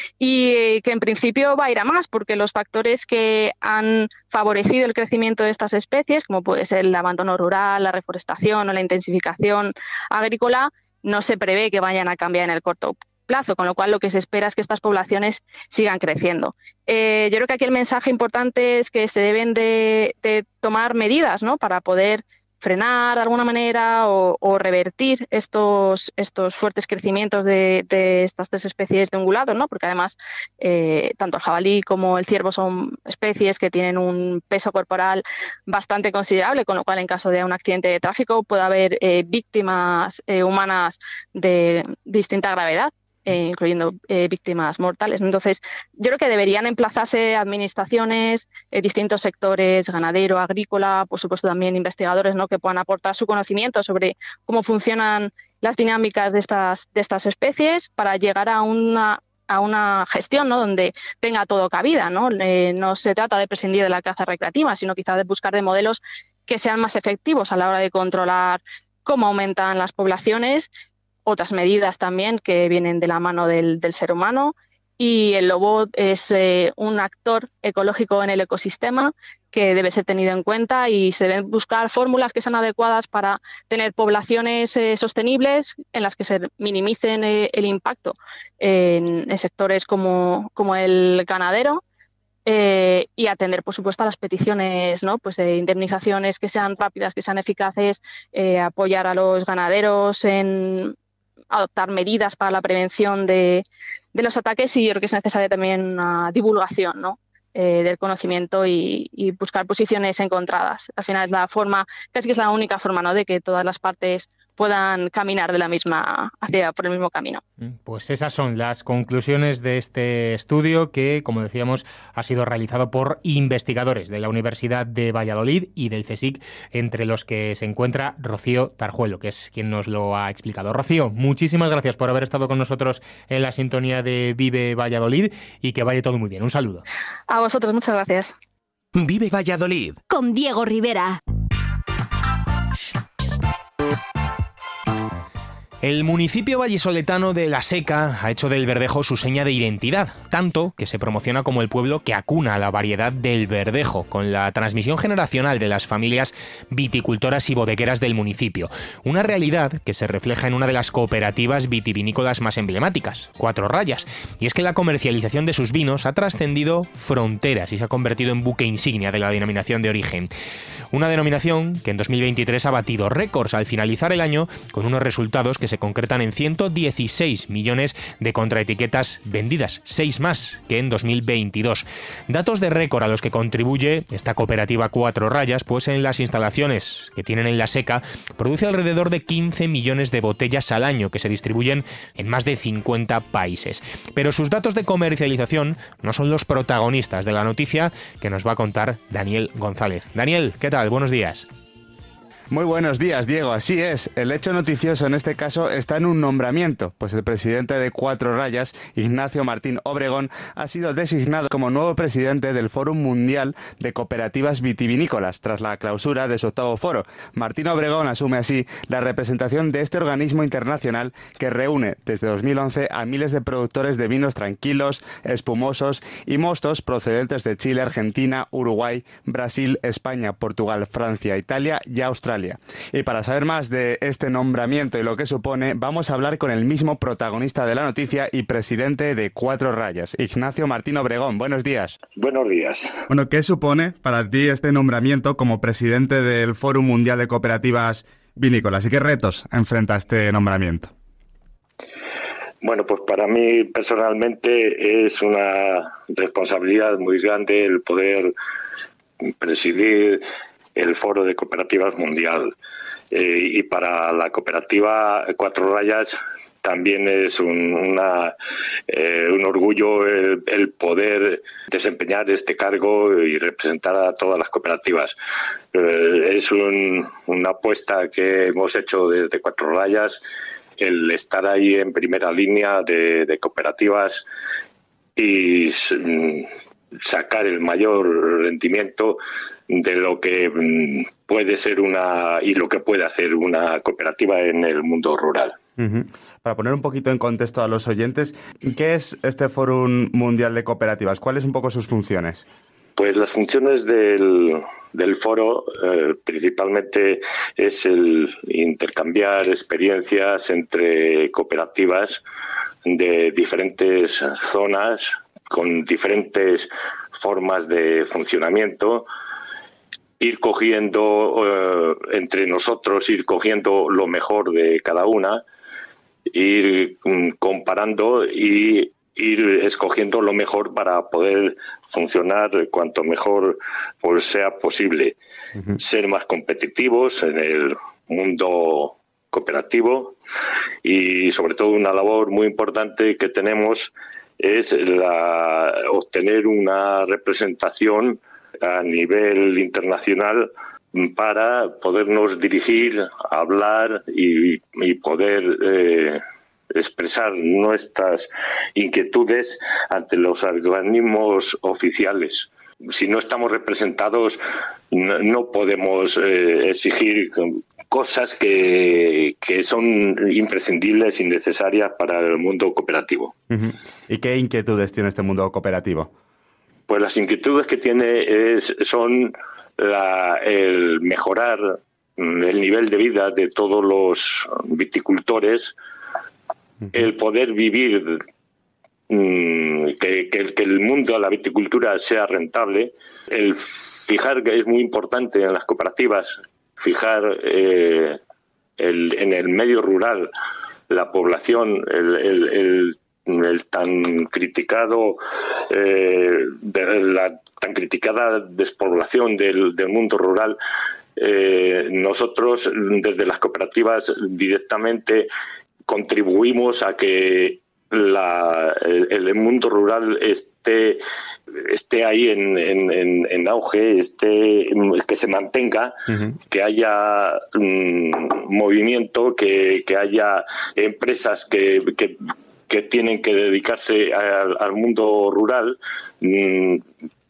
y que en principio va a ir a más porque los factores que han favorecido el crecimiento de estas especies, como puede ser el abandono rural, la reforestación o la intensificación agrícola, no se prevé que vayan a cambiar en el corto plazo, con lo cual lo que se espera es que estas poblaciones sigan creciendo. Yo creo que aquí el mensaje importante es que se deben de tomar medidas, ¿no? Para poder frenar de alguna manera o revertir estos fuertes crecimientos de estas tres especies de ungulados, ¿no? Porque además tanto el jabalí como el ciervo son especies que tienen un peso corporal bastante considerable, con lo cual en caso de un accidente de tráfico puede haber víctimas humanas de distinta gravedad, incluyendo víctimas mortales. Entonces, yo creo que deberían emplazarse administraciones, distintos sectores, ganadero, agrícola, por supuesto también investigadores, ¿no? Que puedan aportar su conocimiento sobre cómo funcionan las dinámicas de estas especies para llegar a una gestión, ¿no? Donde tenga todo cabida, ¿no? No se trata de prescindir de la caza recreativa, sino quizá de buscar de modelos que sean más efectivos a la hora de controlar cómo aumentan las poblaciones. Otras medidas también que vienen de la mano del ser humano, y el lobo es un actor ecológico en el ecosistema que debe ser tenido en cuenta y se deben buscar fórmulas que sean adecuadas para tener poblaciones sostenibles en las que se minimicen el impacto en sectores como el ganadero. Y atender, por supuesto, a las peticiones, ¿no? Pues de indemnizaciones que sean rápidas, que sean eficaces, apoyar a los ganaderos en adoptar medidas para la prevención de los ataques, y yo creo que es necesaria también una divulgación, ¿no? Del conocimiento y buscar posiciones encontradas. Al final es la forma, casi que es la única forma, ¿no? De que todas las partes puedan caminar por el mismo camino. Pues esas son las conclusiones de este estudio que, como decíamos, ha sido realizado por investigadores de la Universidad de Valladolid y del CSIC, entre los que se encuentra Rocío Tarjuelo, que es quien nos lo ha explicado. Rocío, muchísimas gracias por haber estado con nosotros en la sintonía de Vive Valladolid y que vaya todo muy bien. Un saludo. A vosotros, muchas gracias. Vive Valladolid. Con Diego Rivera. El municipio vallisoletano de La Seca ha hecho del verdejo su seña de identidad, tanto que se promociona como el pueblo que acuna la variedad del verdejo, con la transmisión generacional de las familias viticultoras y bodegueras del municipio. Una realidad que se refleja en una de las cooperativas vitivinícolas más emblemáticas, Cuatro Rayas. Y es que la comercialización de sus vinos ha trascendido fronteras y se ha convertido en buque insignia de la denominación de origen. Una denominación que en 2023 ha batido récords al finalizar el año con unos resultados que se concretan en 116 millones de contraetiquetas vendidas, 6 más que en 2022. Datos de récord a los que contribuye esta cooperativa Cuatro Rayas, pues en las instalaciones que tienen en La Seca produce alrededor de 15 millones de botellas al año que se distribuyen en más de 50 países. Pero sus datos de comercialización no son los protagonistas de la noticia que nos va a contar Daniel González. Daniel, ¿qué tal? Buenos días. Muy buenos días, Diego. Así es, el hecho noticioso en este caso está en un nombramiento, pues el presidente de Cuatro Rayas, Ignacio Martín Obregón, ha sido designado como nuevo presidente del Fórum Mundial de Cooperativas Vitivinícolas, tras la clausura de su 8º foro. Martín Obregón asume así la representación de este organismo internacional que reúne desde 2011 a miles de productores de vinos tranquilos, espumosos y mostos procedentes de Chile, Argentina, Uruguay, Brasil, España, Portugal, Francia, Italia y Australia. Y para saber más de este nombramiento y lo que supone, vamos a hablar con el mismo protagonista de la noticia y presidente de Cuatro Rayas, Ignacio Martín Obregón. Buenos días. Buenos días. Bueno, ¿qué supone para ti este nombramiento como presidente del Fórum Mundial de Cooperativas Vinícolas? ¿Y qué retos enfrenta este nombramiento? Bueno, pues para mí personalmente es una responsabilidad muy grande el poder presidir el Foro de Cooperativas Mundial. Y para la cooperativa Cuatro Rayas también es un orgullo el poder desempeñar este cargo y representar a todas las cooperativas. Es una apuesta que hemos hecho desde Cuatro Rayas, el estar ahí en primera línea de cooperativas y sacar el mayor rendimiento de lo que puede ser y lo que puede hacer una cooperativa en el mundo rural. Uh-huh. Para poner un poquito en contexto a los oyentes, ¿qué es este Fórum Mundial de Cooperativas? ¿Cuáles son un poco sus funciones? Pues las funciones del foro principalmente es el intercambiar experiencias entre cooperativas de diferentes zonas con diferentes formas de funcionamiento, ir cogiendo entre nosotros, ir cogiendo lo mejor de cada una, ir comparando y ir escogiendo lo mejor para poder funcionar cuanto mejor pues sea posible. Uh-huh. Ser más competitivos en el mundo cooperativo y sobre todo una labor muy importante que tenemos es obtener una representación a nivel internacional para podernos dirigir, hablar y poder expresar nuestras inquietudes ante los organismos oficiales. Si no estamos representados, no podemos exigir cosas que son imprescindibles y necesarias para el mundo cooperativo. Uh-huh. ¿Y qué inquietudes tiene este mundo cooperativo? Pues las inquietudes que tiene son el mejorar el nivel de vida de todos los viticultores, el poder vivir, que el mundo de la viticultura sea rentable, el fijar, que es muy importante en las cooperativas, fijar en el medio rural la población, el tan criticado la tan criticada despoblación del mundo rural. Nosotros desde las cooperativas directamente contribuimos a que el mundo rural esté ahí en auge, que se mantenga, uh-huh. Que haya movimiento, que haya empresas que tienen que dedicarse al mundo rural,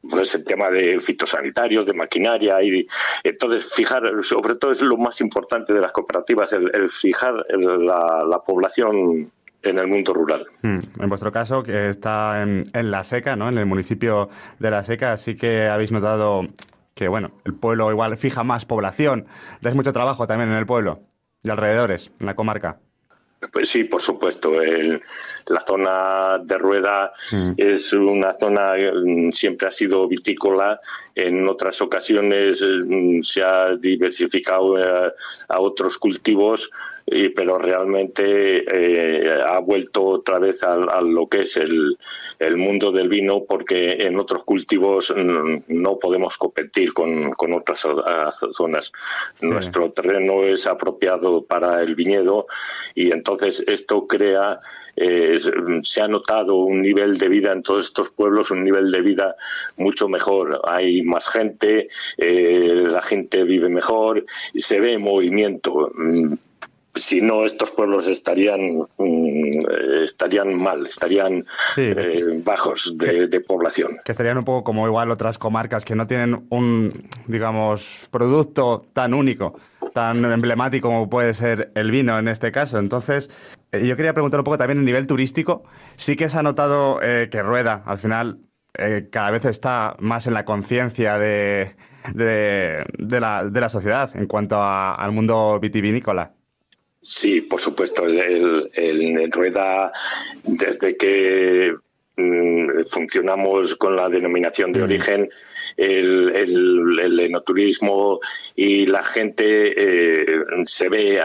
pues el tema de fitosanitarios, de maquinaria, y entonces fijar, sobre todo es lo más importante de las cooperativas, el fijar la población en el mundo rural. En vuestro caso, que está en La Seca, ¿no? En el municipio de La Seca, sí que habéis notado que, bueno, el pueblo igual fija más población. Dais mucho trabajo también en el pueblo y alrededores, en la comarca. Pues sí, por supuesto. La zona de Rueda es una zona, siempre ha sido vitícola. En otras ocasiones se ha diversificado a otros cultivos, pero realmente ha vuelto otra vez a lo que es el mundo del vino, porque en otros cultivos no podemos competir con otras zonas. Sí. Nuestro terreno es apropiado para el viñedo y entonces esto crea... se ha notado un nivel de vida en todos estos pueblos, un nivel de vida mucho mejor. Hay más gente, la gente vive mejor, se ve movimiento. Si no, estos pueblos estarían mal, estarían bajos de población. Que estarían un poco como igual otras comarcas que no tienen un, digamos, producto tan único, tan emblemático como puede ser el vino en este caso. Entonces, yo quería preguntar un poco también a nivel turístico. Sí que se ha notado que Rueda, al final, cada vez está más en la conciencia de la sociedad en cuanto al mundo vitivinícola. Sí, por supuesto. El Rueda, desde que funcionamos con la denominación de origen, el enoturismo y la gente se ve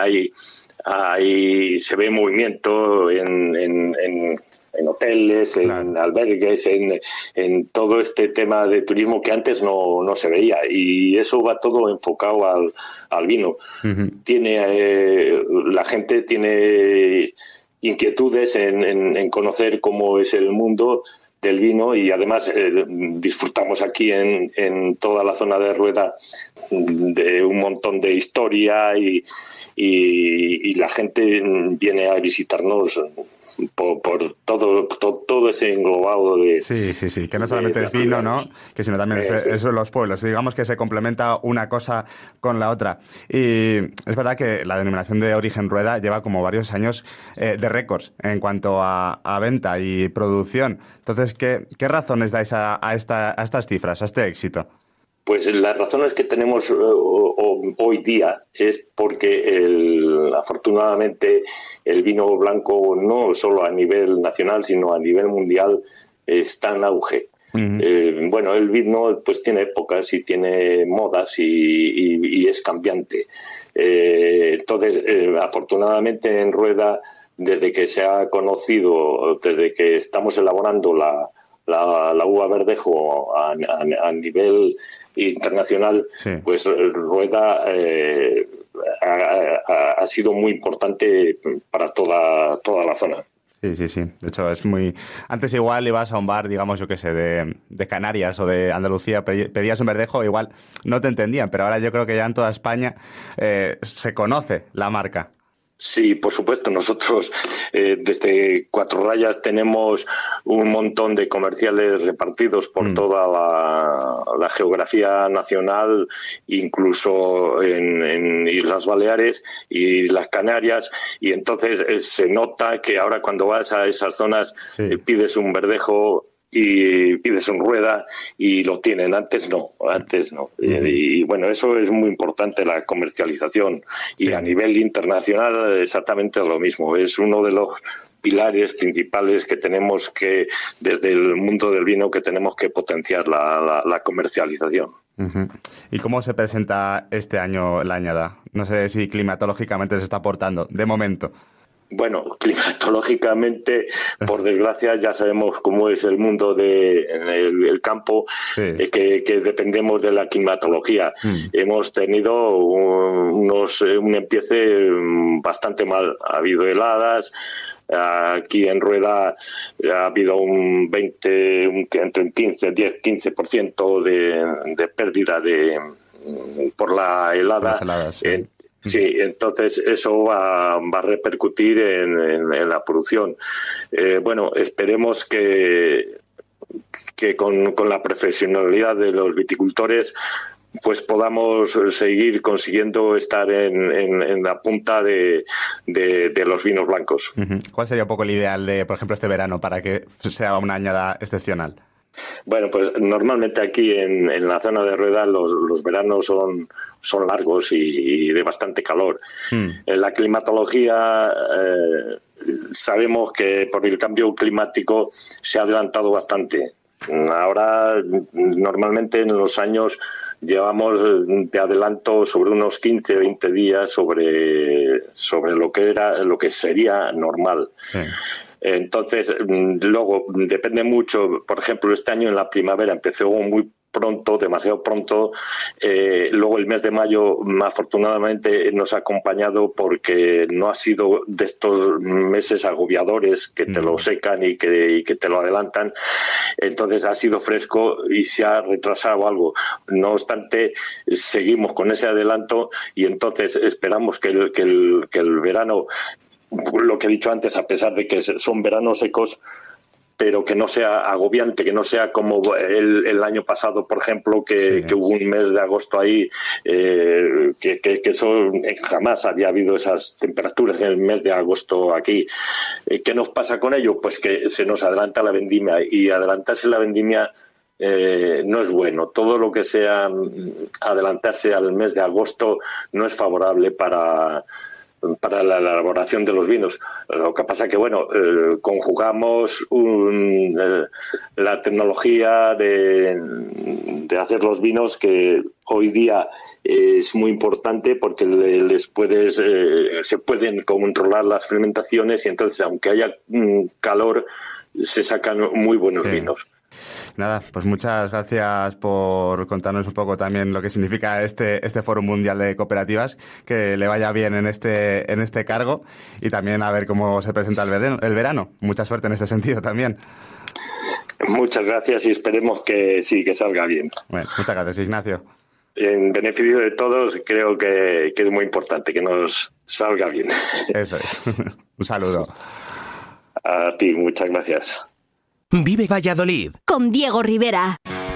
se ve movimiento en hoteles, en albergues, en todo este tema de turismo que antes no se veía, y eso va todo enfocado al vino. La gente tiene inquietudes en conocer cómo es el mundo del vino, y además disfrutamos aquí en toda la zona de Rueda de un montón de historia, y la gente viene a visitarnos por todo ese englobado de... Sí, que no solamente es vino, ¿no? Que sino también es los pueblos. Digamos que se complementa una cosa con la otra. Y es verdad que la denominación de origen Rueda lleva como varios años de récords en cuanto a venta y producción. Entonces, ¿qué razones dais a estas cifras, a este éxito? Pues las razones que tenemos hoy día es porque afortunadamente el vino blanco, no solo a nivel nacional sino a nivel mundial, está en auge. Bueno, el vino pues tiene épocas y tiene modas y es cambiante. Entonces, afortunadamente en Rueda, desde que se ha conocido, desde que estamos elaborando la uva verdejo a nivel internacional, pues Rueda ha sido muy importante para toda la zona. Sí. De hecho, es muy... Antes igual ibas a un bar, digamos, yo qué sé, de Canarias o de Andalucía, pedías un verdejo, igual no te entendían, pero ahora yo creo que ya en toda España se conoce la marca. Sí, por supuesto. Nosotros desde Cuatro Rayas tenemos un montón de comerciales repartidos por toda la geografía nacional, incluso en Islas Baleares y las Canarias, y entonces se nota que ahora cuando vas a esas zonas pides un verdejo y pides un Rueda y lo tienen. Antes no. Y bueno, eso es muy importante, la comercialización. Y a nivel internacional exactamente lo mismo. Es uno de los pilares principales que tenemos que, desde el mundo del vino, que tenemos que potenciar la comercialización. ¿Y cómo se presenta este año la añada? No sé si climatológicamente se está aportando, de momento. Bueno, climatológicamente, por desgracia, ya sabemos cómo es el mundo del campo, que dependemos de la climatología. Hemos tenido un empiece bastante mal. Ha habido heladas. Aquí en Rueda ha habido entre un 10-15% de pérdida por la helada. Las heladas, sí, entonces eso va a repercutir en la producción. Bueno, esperemos que que con la profesionalidad de los viticultores pues podamos seguir consiguiendo estar en la punta de los vinos blancos. ¿Cuál sería un poco el ideal de, por ejemplo, este verano para que sea una añada excepcional? Bueno, pues normalmente aquí en la zona de Rueda los veranos son largos y de bastante calor. En la climatología sabemos que por el cambio climático se ha adelantado bastante. Ahora, normalmente en los años llevamos de adelanto sobre unos 15 o 20 días sobre lo que sería normal. Sí. Entonces, luego depende mucho. Por ejemplo, este año en la primavera empezó muy pronto, demasiado pronto. Luego el mes de mayo, afortunadamente, nos ha acompañado porque no ha sido de estos meses agobiadores que te lo secan y que te lo adelantan. Entonces ha sido fresco y se ha retrasado algo. No obstante, seguimos con ese adelanto y entonces esperamos que el verano, lo que he dicho antes, a pesar de que son veranos secos, pero que no sea agobiante, que no sea como el año pasado, por ejemplo, que hubo un mes de agosto ahí, que eso jamás había habido esas temperaturas en el mes de agosto aquí. ¿Qué nos pasa con ello? Pues que se nos adelanta la vendimia, y adelantarse la vendimia no es bueno. Todo lo que sea adelantarse al mes de agosto no es favorable para la elaboración de los vinos. Lo que pasa que, bueno, conjugamos la tecnología de hacer los vinos, que hoy día es muy importante porque se pueden controlar las fermentaciones, y entonces, aunque haya calor, se sacan muy buenos vinos. Nada, pues muchas gracias por contarnos un poco también lo que significa este Foro Mundial de Cooperativas, que le vaya bien en este cargo, y también a ver cómo se presenta el verano. Mucha suerte en este sentido también. Muchas gracias y esperemos que sí, que salga bien. Bueno, muchas gracias, Ignacio. En beneficio de todos, creo que es muy importante que nos salga bien. Eso es. Un saludo. A ti, muchas gracias. Vive Valladolid con Diego Rivera.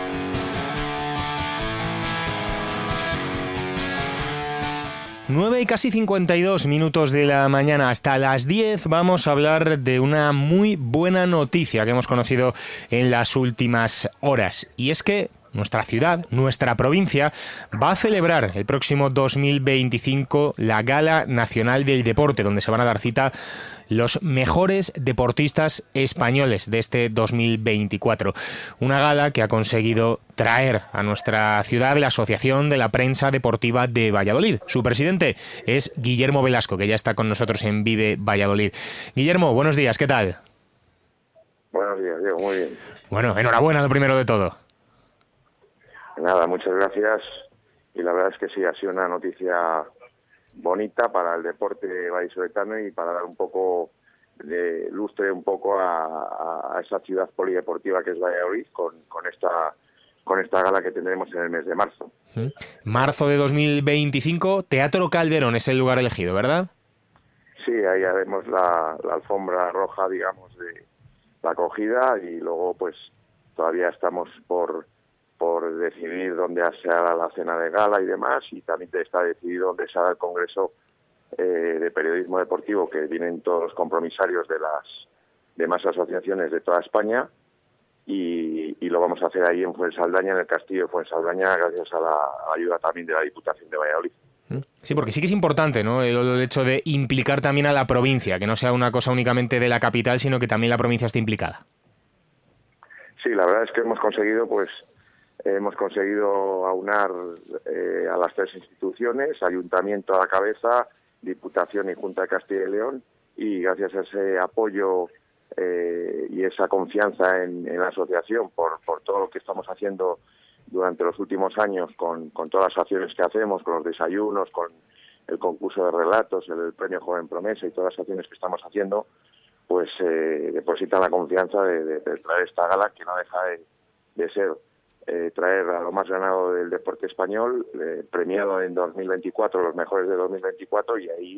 9 y casi 52 minutos de la mañana. Hasta las 10 vamos a hablar de una muy buena noticia que hemos conocido en las últimas horas. Y es que nuestra ciudad, nuestra provincia, va a celebrar el próximo 2025 la Gala Nacional del Deporte, donde se van a dar cita los mejores deportistas españoles de este 2024. Una gala que ha conseguido traer a nuestra ciudad la Asociación de la Prensa Deportiva de Valladolid. Su presidente es Guillermo Velasco, que ya está con nosotros en Vive Valladolid. Guillermo, buenos días, ¿qué tal? Buenos días, Diego, muy bien. Bueno, enhorabuena, lo primero de todo. Nada, muchas gracias. Y la verdad es que sí, ha sido una noticia bonita para el deporte vallisoletano y para dar un poco de lustre un poco a esa ciudad polideportiva que es Valladolid con esta gala que tendremos en el mes de marzo. Marzo de 2025, Teatro Calderón es el lugar elegido, ¿verdad? Sí, ahí haremos la alfombra roja, digamos, de la acogida, y luego pues todavía estamos por decidir dónde se hará la cena de gala y demás, y también está decidido dónde se hará el congreso de periodismo deportivo, que vienen todos los compromisarios de las demás asociaciones de toda España, y lo vamos a hacer ahí en Fuensaldaña, en el castillo de Fuensaldaña, gracias a la ayuda también de la Diputación de Valladolid. Sí, porque sí que es importante, ¿no?, el hecho de implicar también a la provincia, que no sea una cosa únicamente de la capital, sino que también la provincia esté implicada. Sí, la verdad es que hemos conseguido aunar a las tres instituciones, Ayuntamiento a la cabeza, Diputación y Junta de Castilla y León, y gracias a ese apoyo y esa confianza en la asociación por todo lo que estamos haciendo durante los últimos años, con todas las acciones que hacemos, con los desayunos, con el concurso de relatos, el premio Joven Promesa y todas las acciones que estamos haciendo, pues depositan la confianza de traer esta gala, que no deja de ser traer a lo más ganado del deporte español, premiado en 2024, los mejores de 2024, y ahí,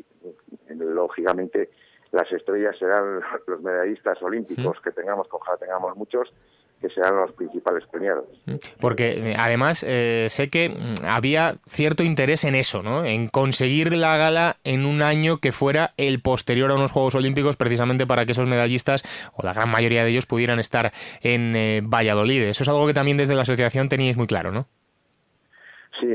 lógicamente, las estrellas serán los medallistas olímpicos que tengamos, que ojalá tengamos muchos, que serán los principales premiados. Porque además sé que había cierto interés en eso, ¿no? En conseguir la gala en un año que fuera el posterior a unos Juegos Olímpicos, precisamente para que esos medallistas, o la gran mayoría de ellos, pudieran estar en Valladolid. Eso es algo que también desde la asociación teníais muy claro, ¿no? Sí,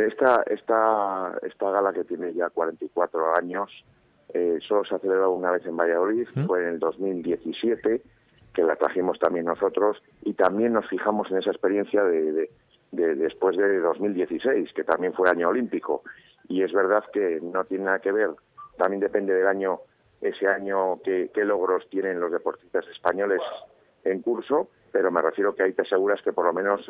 esta gala, que tiene ya 44 años, solo se ha celebrado una vez en Valladolid, fue en el 2017, que la trajimos también nosotros, y también nos fijamos en esa experiencia de después de 2016, que también fue año olímpico. Y es verdad que no tiene nada que ver, también depende del año, ese año qué logros tienen los deportistas españoles en curso, pero me refiero que ahí te aseguras que por lo menos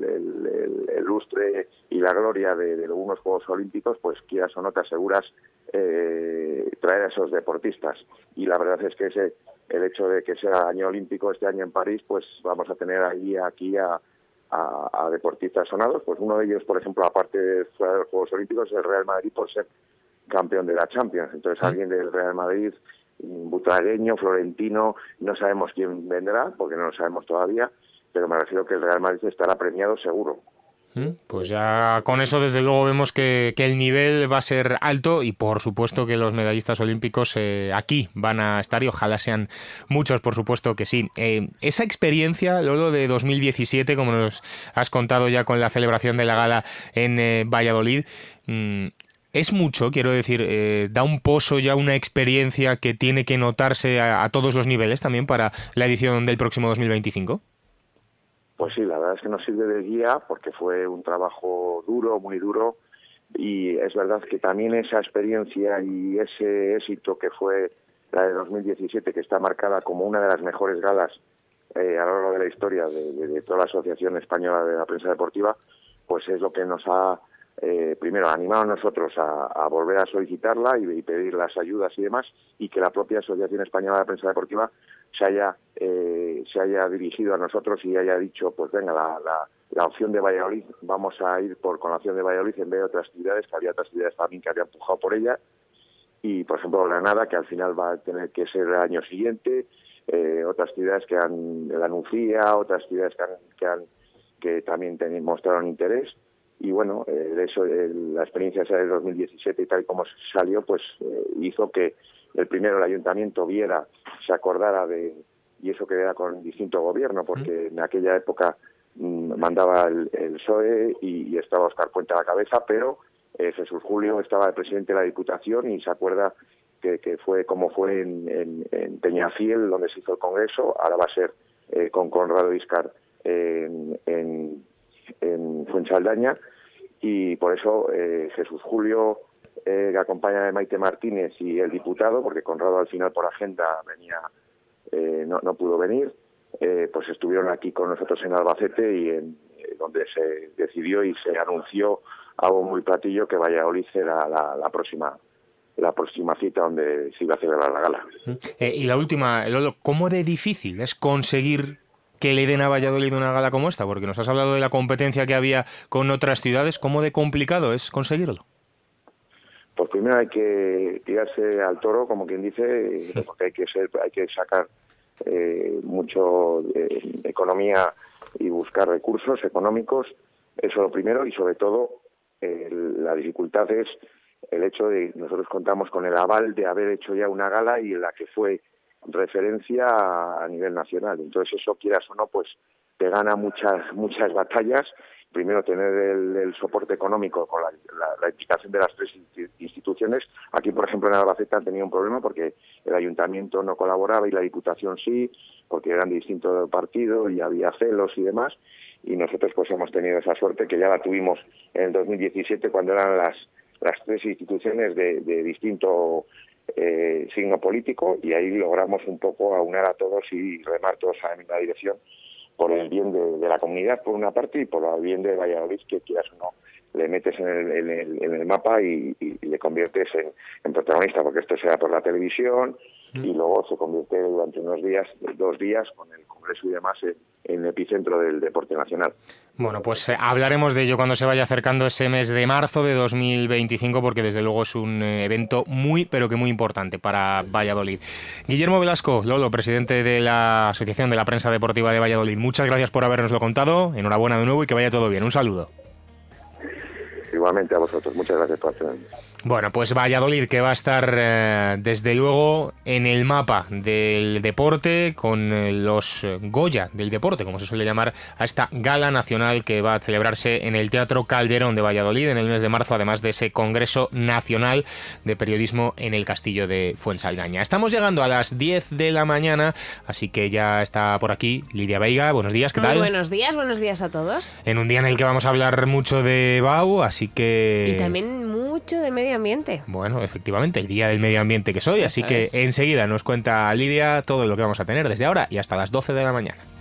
el lustre y la gloria de algunos Juegos Olímpicos, pues quieras o no te aseguras traer a esos deportistas. Y la verdad es que el hecho de que sea año olímpico este año en París, pues vamos a tener aquí a deportistas sonados. Pues uno de ellos, por ejemplo, aparte de fuera de los Juegos Olímpicos, es el Real Madrid por ser campeón de la Champions. Entonces alguien del Real Madrid, butragueño, florentino, no sabemos quién vendrá, porque no lo sabemos todavía, pero me refiero que el Real Madrid estará premiado seguro. Pues ya con eso desde luego vemos que el nivel va a ser alto, y por supuesto que los medallistas olímpicos aquí van a estar, y ojalá sean muchos, por supuesto que sí. Esa experiencia, Lolo, de 2017, como nos has contado ya con la celebración de la gala en Valladolid, es mucho, quiero decir, da un pozo ya, una experiencia que tiene que notarse a todos los niveles también para la edición del próximo 2025. Pues sí, la verdad es que nos sirve de guía, porque fue un trabajo duro, muy duro, y es verdad que también esa experiencia y ese éxito que fue la de 2017, que está marcada como una de las mejores galas a lo largo de la historia de toda la Asociación Española de la Prensa Deportiva, pues es lo que nos ha primero animado a nosotros a volver a solicitarla y pedir las ayudas y demás, y que la propia Asociación Española de la Prensa Deportiva se haya dirigido a nosotros y haya dicho, pues venga, la opción de Valladolid, vamos a ir con la opción de Valladolid en vez de otras actividades, que había otras actividades también que había empujado por ella, y por ejemplo Granada, que al final va a tener que ser el año siguiente, otras actividades que la Nucía, otras actividades que también mostraron interés. Y bueno, la experiencia esa de 2017 y tal y como salió, pues hizo que el ayuntamiento se acordara y eso que era con distinto gobierno, porque en aquella época mandaba el PSOE y estaba Óscar Puente a la cabeza, pero Jesús Julio estaba el presidente de la Diputación y se acuerda que fue como fue en Peñafiel, donde se hizo el Congreso. Ahora va a ser con Conrado Iscar en Fuensaldaña, y por eso Jesús Julio, que acompaña de Maite Martínez, y el diputado, porque Conrado al final por agenda no pudo venir, pues estuvieron aquí con nosotros en Albacete, y donde se decidió y se anunció a bombo y platillo que Valladolid era la próxima cita donde se iba a celebrar la gala. Y la última, Lolo, ¿cómo de difícil es conseguir que le den a Valladolid una gala como esta? Porque nos has hablado de la competencia que había con otras ciudades. ¿Cómo de complicado es conseguirlo? Pues primero hay que tirarse al toro, como quien dice, porque hay que sacar mucho economía y buscar recursos económicos. Eso lo primero, y sobre todo la dificultad es el hecho de que nosotros contamos con el aval de haber hecho ya una gala y en la que fue referencia a nivel nacional. Entonces eso, quieras o no, pues te gana muchas batallas. Primero, tener el soporte económico con la implicación de las tres instituciones. Aquí, por ejemplo, en Albacete han tenido un problema porque el ayuntamiento no colaboraba y la Diputación sí, porque eran de distinto partido y había celos y demás. Y nosotros pues hemos tenido esa suerte, que ya la tuvimos en el 2017, cuando eran las tres instituciones de distinto signo político, y ahí logramos un poco aunar a todos y remar todos a la misma dirección, por el bien de la comunidad por una parte, y por el bien de Valladolid, que quieras o no le metes en el mapa y le conviertes en protagonista, porque esto se da por la televisión y luego se convierte durante 2 días con el Congreso y demás epicentro del deporte nacional. Bueno, pues hablaremos de ello cuando se vaya acercando ese mes de marzo de 2025, porque desde luego es un evento muy, pero que muy importante para Valladolid. Guillermo Velasco, Lolo, presidente de la Asociación de la Prensa Deportiva de Valladolid, muchas gracias por habernoslo contado, enhorabuena de nuevo y que vaya todo bien. Un saludo. Igualmente a vosotros, muchas gracias por hacerlo. Bueno, pues Valladolid, que va a estar desde luego en el mapa del deporte, con los Goya del deporte, como se suele llamar, a esta gala nacional que va a celebrarse en el Teatro Calderón de Valladolid en el mes de marzo, además de ese Congreso Nacional de Periodismo en el Castillo de Fuensaldaña. Estamos llegando a las 10 de la mañana, así que ya está por aquí Lidia Veiga. Buenos días, ¿qué tal? Muy buenos días a todos. En un día en el que vamos a hablar mucho de BAU, así que... Y también mucho de medio ambiente. Bueno, efectivamente, el día del medio ambiente que soy, así que enseguida nos cuenta Lidia todo lo que vamos a tener desde ahora y hasta las 12 de la mañana.